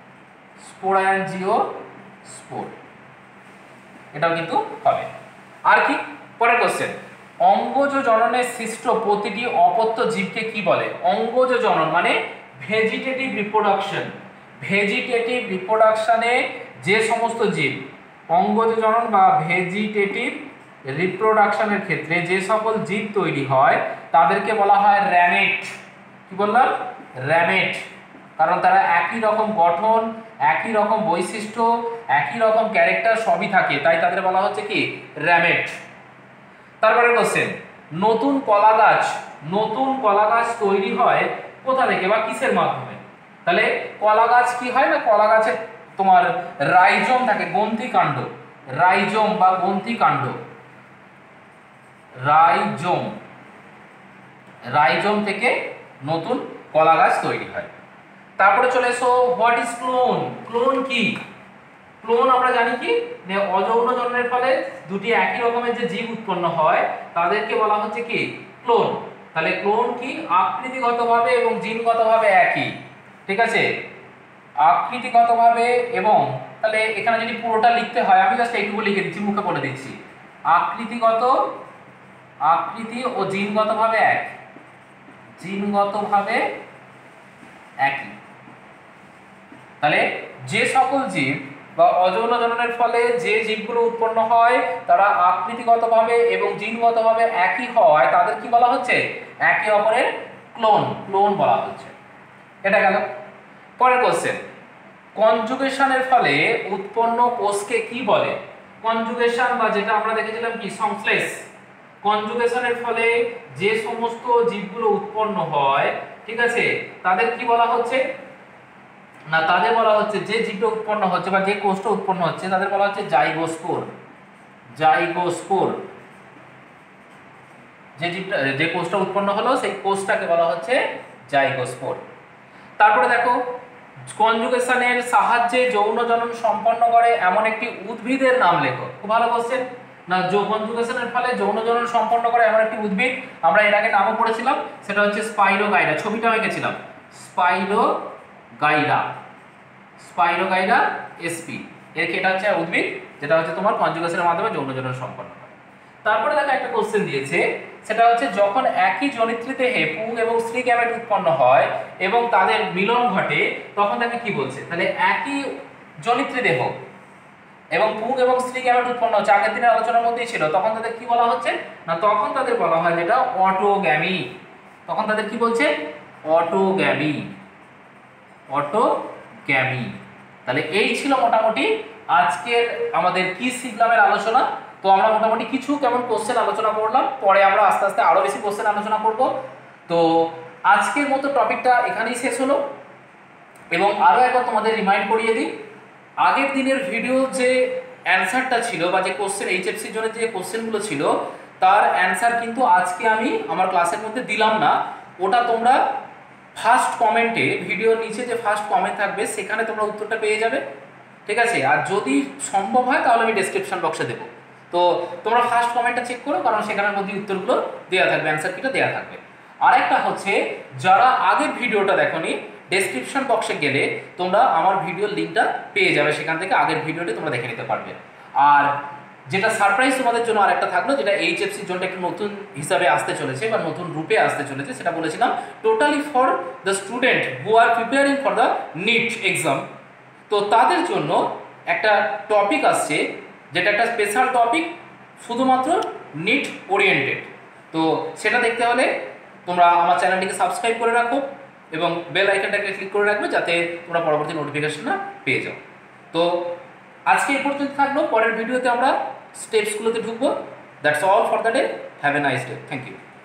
স্পোরাঞ্জিওস্পোর, এটাও কিন্তু হবে। আর কি পরের কোশ্চেন, অঙ্গজ জননে সৃষ্ট প্রতিটি অপত্য জীবকে কি বলে। অঙ্গজ জনন মানে ভেজিটেটিভ রিপ্রোডাকশন, ভেজিটেটিভ রিপ্রোডাকশনে যে সমস্ত জীব অঙ্গজ জনন বা ভেজিটেটিভ রিপ্রোডাকশনের ক্ষেত্রে যে সকল জীব তৈরি হয় তাদেরকে বলা হয় র্যামেট। কি বললাম, র্যামেট। কারণ তারা একই রকম গঠন, একই রকম বৈশিষ্ট্য, একই রকম ক্যারেক্টার সবই থাকে, তাই তাদের বলা হচ্ছে কি র্যামেট। তারপরে কোশ্চেন, নতুন কলা গাছ, নতুন কলা গাছ তৈরি হয় কোথা থেকে বা কিসের মাধ্যমে। তাহলে কলা গাছ কি হয় না, কলা গাছে তোমার রাইজোম থাকে, গ্রন্থি কাণ্ড, রাইজোম বা গ্রন্থি কাণ্ড, রাইজোম রাইজোম থেকে নতুন কলা গাছ তৈরি হয়। তারপরে চলে এসো, হোয়াট ইজ ক্লোন? ক্লোন কি? ক্লোন আমরা জানি কি, যে অযৌন জন্মের ফলে দুটি একই রকমের যে জীব উৎপন্ন হয় তাদেরকে বলা হচ্ছে কি, ক্লোন। তাহলে ক্লোন কি? আকৃতিগতভাবে এবং জিনগতভাবে একই, ঠিক আছে, আকৃতিগতভাবে এবং, তাহলে এখানে যদি পুরোটা লিখতে হয় আমি জাস্ট এইটুকু লিখে দিচ্ছি, মুখে বলে দিচ্ছি, আকৃতিগত, আকৃতি ও জিনগতভাবে এক, জিনগতভাবে একই। তাহলে যে সকল জীব বা অযৌন জননের ফলে যে জীবগুলো উৎপন্ন হয় তারা আকৃতিগতভাবে এবং জিনগতভাবে একই হওয়ায় তাদের কি বলা হচ্ছে? একে অপরের ক্লোন, ক্লোন বলা হচ্ছে। এটা গেল। পরের কোশ্চেন, কনজুগেশনের ফলে উৎপন্ন কোষকে কি বলে? কনজুগেশন বা যেটা আমরা দেখেছিলাম কি, সংশ্লেষ। কনজুগেশনের ফলে যে সমস্ত জীবগুলো উৎপন্ন হয়, ঠিক আছে, তাদের কি বলা হচ্ছে না, তাদের বলা হচ্ছে যে জীবটা উৎপন্ন হচ্ছে বা যে কোষটা উৎপন্ন হচ্ছে তাদের বলা হচ্ছে জাইগোস্পোর। জাইগোস্পোর, যে জীবটা, যে কোষটা উৎপন্ন হলো সেই কোষটাকে বলা হচ্ছে জাইগোস্পোর। তারপরে দেখো, কনজুগেশনের সাহায্যে যৌন জনন সম্পন্ন করে এমন একটি উদ্ভিদের নাম লেখো। খুব ভালো কোশ্চেন না, কনজুগেশনের ফলে যৌন জনন সম্পন্ন করে এমন একটি উদ্ভিদ, আমরা এর আগে নামও পড়েছিলাম, সেটা হচ্ছে স্পাইরোগাইরা। ছবিটা এঁকেছিলাম, স্পাইরোগাইরা, স্পাইরোগাইরা এসপি। এর এটা হচ্ছে উদ্ভিদ যেটা হচ্ছে তোমার কনজুগেশনের মাধ্যমে যৌন জনন সম্পন্ন করে। তারপরে দেখো একটা কোশ্চেন দিয়েছে, সেটা হচ্ছে যখন একই জনিত্রী দেহে পুং এবং স্ত্রী গ্যামেট উৎপন্ন হয় এবং তাদের মিলন ঘটে তখন তাকে কি বলছে? তাহলে একই জনিত্রী দেহ এবং পুং এবং স্ত্রী গ্যামেট উৎপন্ন হচ্ছে, আগের দিনের আলোচনার মধ্যেই ছিল, তখন তাদের কি বলা হচ্ছে না, তখন তাদের বলা হয় যেটা অটোগ্যামি। তখন তাদের কি বলছে? Autogamy, autogamy. তাহলে এই ছিল মোটামুটি আজকের আমাদের কি শিখলামের আলোচনা। তো আমরা মোটামুটি কিছু কেমন কোশ্চেন আলোচনা করলাম, পরে আমরা আস্তে আস্তে আরো বেশি কোশ্চেন আলোচনা করব। তো আজকের মতো টপিকটা এখানেই শেষ হলো। এবং আরো একবার তোমাদের রিমাইন্ড করিয়ে দিই, আগের দিনের ভিডিও যে অ্যানসারটা ছিল বা যে কোশ্চেন এইচএফসির জন্য যে কোশ্চেনগুলো ছিল তার অ্যানসার কিন্তু আজকে আমি আমার ক্লাসের মধ্যে দিলাম না। ওটা তোমরা ফার্স্ট কমেন্টে, ভিডিওর নিচে যে ফার্স্ট কমেন্ট থাকবে সেখানে তোমরা উত্তরটা পেয়ে যাবে, ঠিক আছে। আর যদি সম্ভব হয় তাহলে আমি ডেসক্রিপশন বক্সে দেবো, তো তোমরা ফার্স্ট কমেন্টটা চেক করো, কারণ সেখানের মধ্যে উত্তরগুলো দেওয়া থাকবে, অ্যান্সার কিটা দেওয়া থাকবে। আরেকটা হচ্ছে, যারা আগের ভিডিওটা দেখোনি, ডেসক্রিপশন বক্সে গেলে তোমরা আমার ভিডিওর লিঙ্কটা পেয়ে যাবে, সেখান থেকে আগের ভিডিওটি তোমরা দেখে নিতে পারবে। আর যেটা সারপ্রাইজ তোমাদের জন্য আরেকটা থাকলো, যেটা এইচএফসির জন্য একটু নতুন হিসাবে আসতে চলেছে বা নতুন রূপে আসতে চলেছে, সেটা বলেছিলাম totally for the student who are preparing for the NEET exam. তো তাদের জন্য একটা টপিক আসছে, যেটা একটা স্পেশাল টপিক শুধুমাত্র নিট ওরিয়েন্টেড। তো সেটা দেখতে হলে তোমরা আমার চ্যানেলটিকে সাবস্ক্রাইব করে রাখো এবং বেল আইকনটাকে ক্লিক করে রাখবে, যাতে তোমরা পরবর্তী নোটিফিকেশনটা পেয়ে যাও। তো আজকে এই পর্যন্ত থাকলো, পরের ভিডিওতে আমরা স্টেপসগুলোতে ঢুকবো। That's all for the day. Have a nice day. Thank you.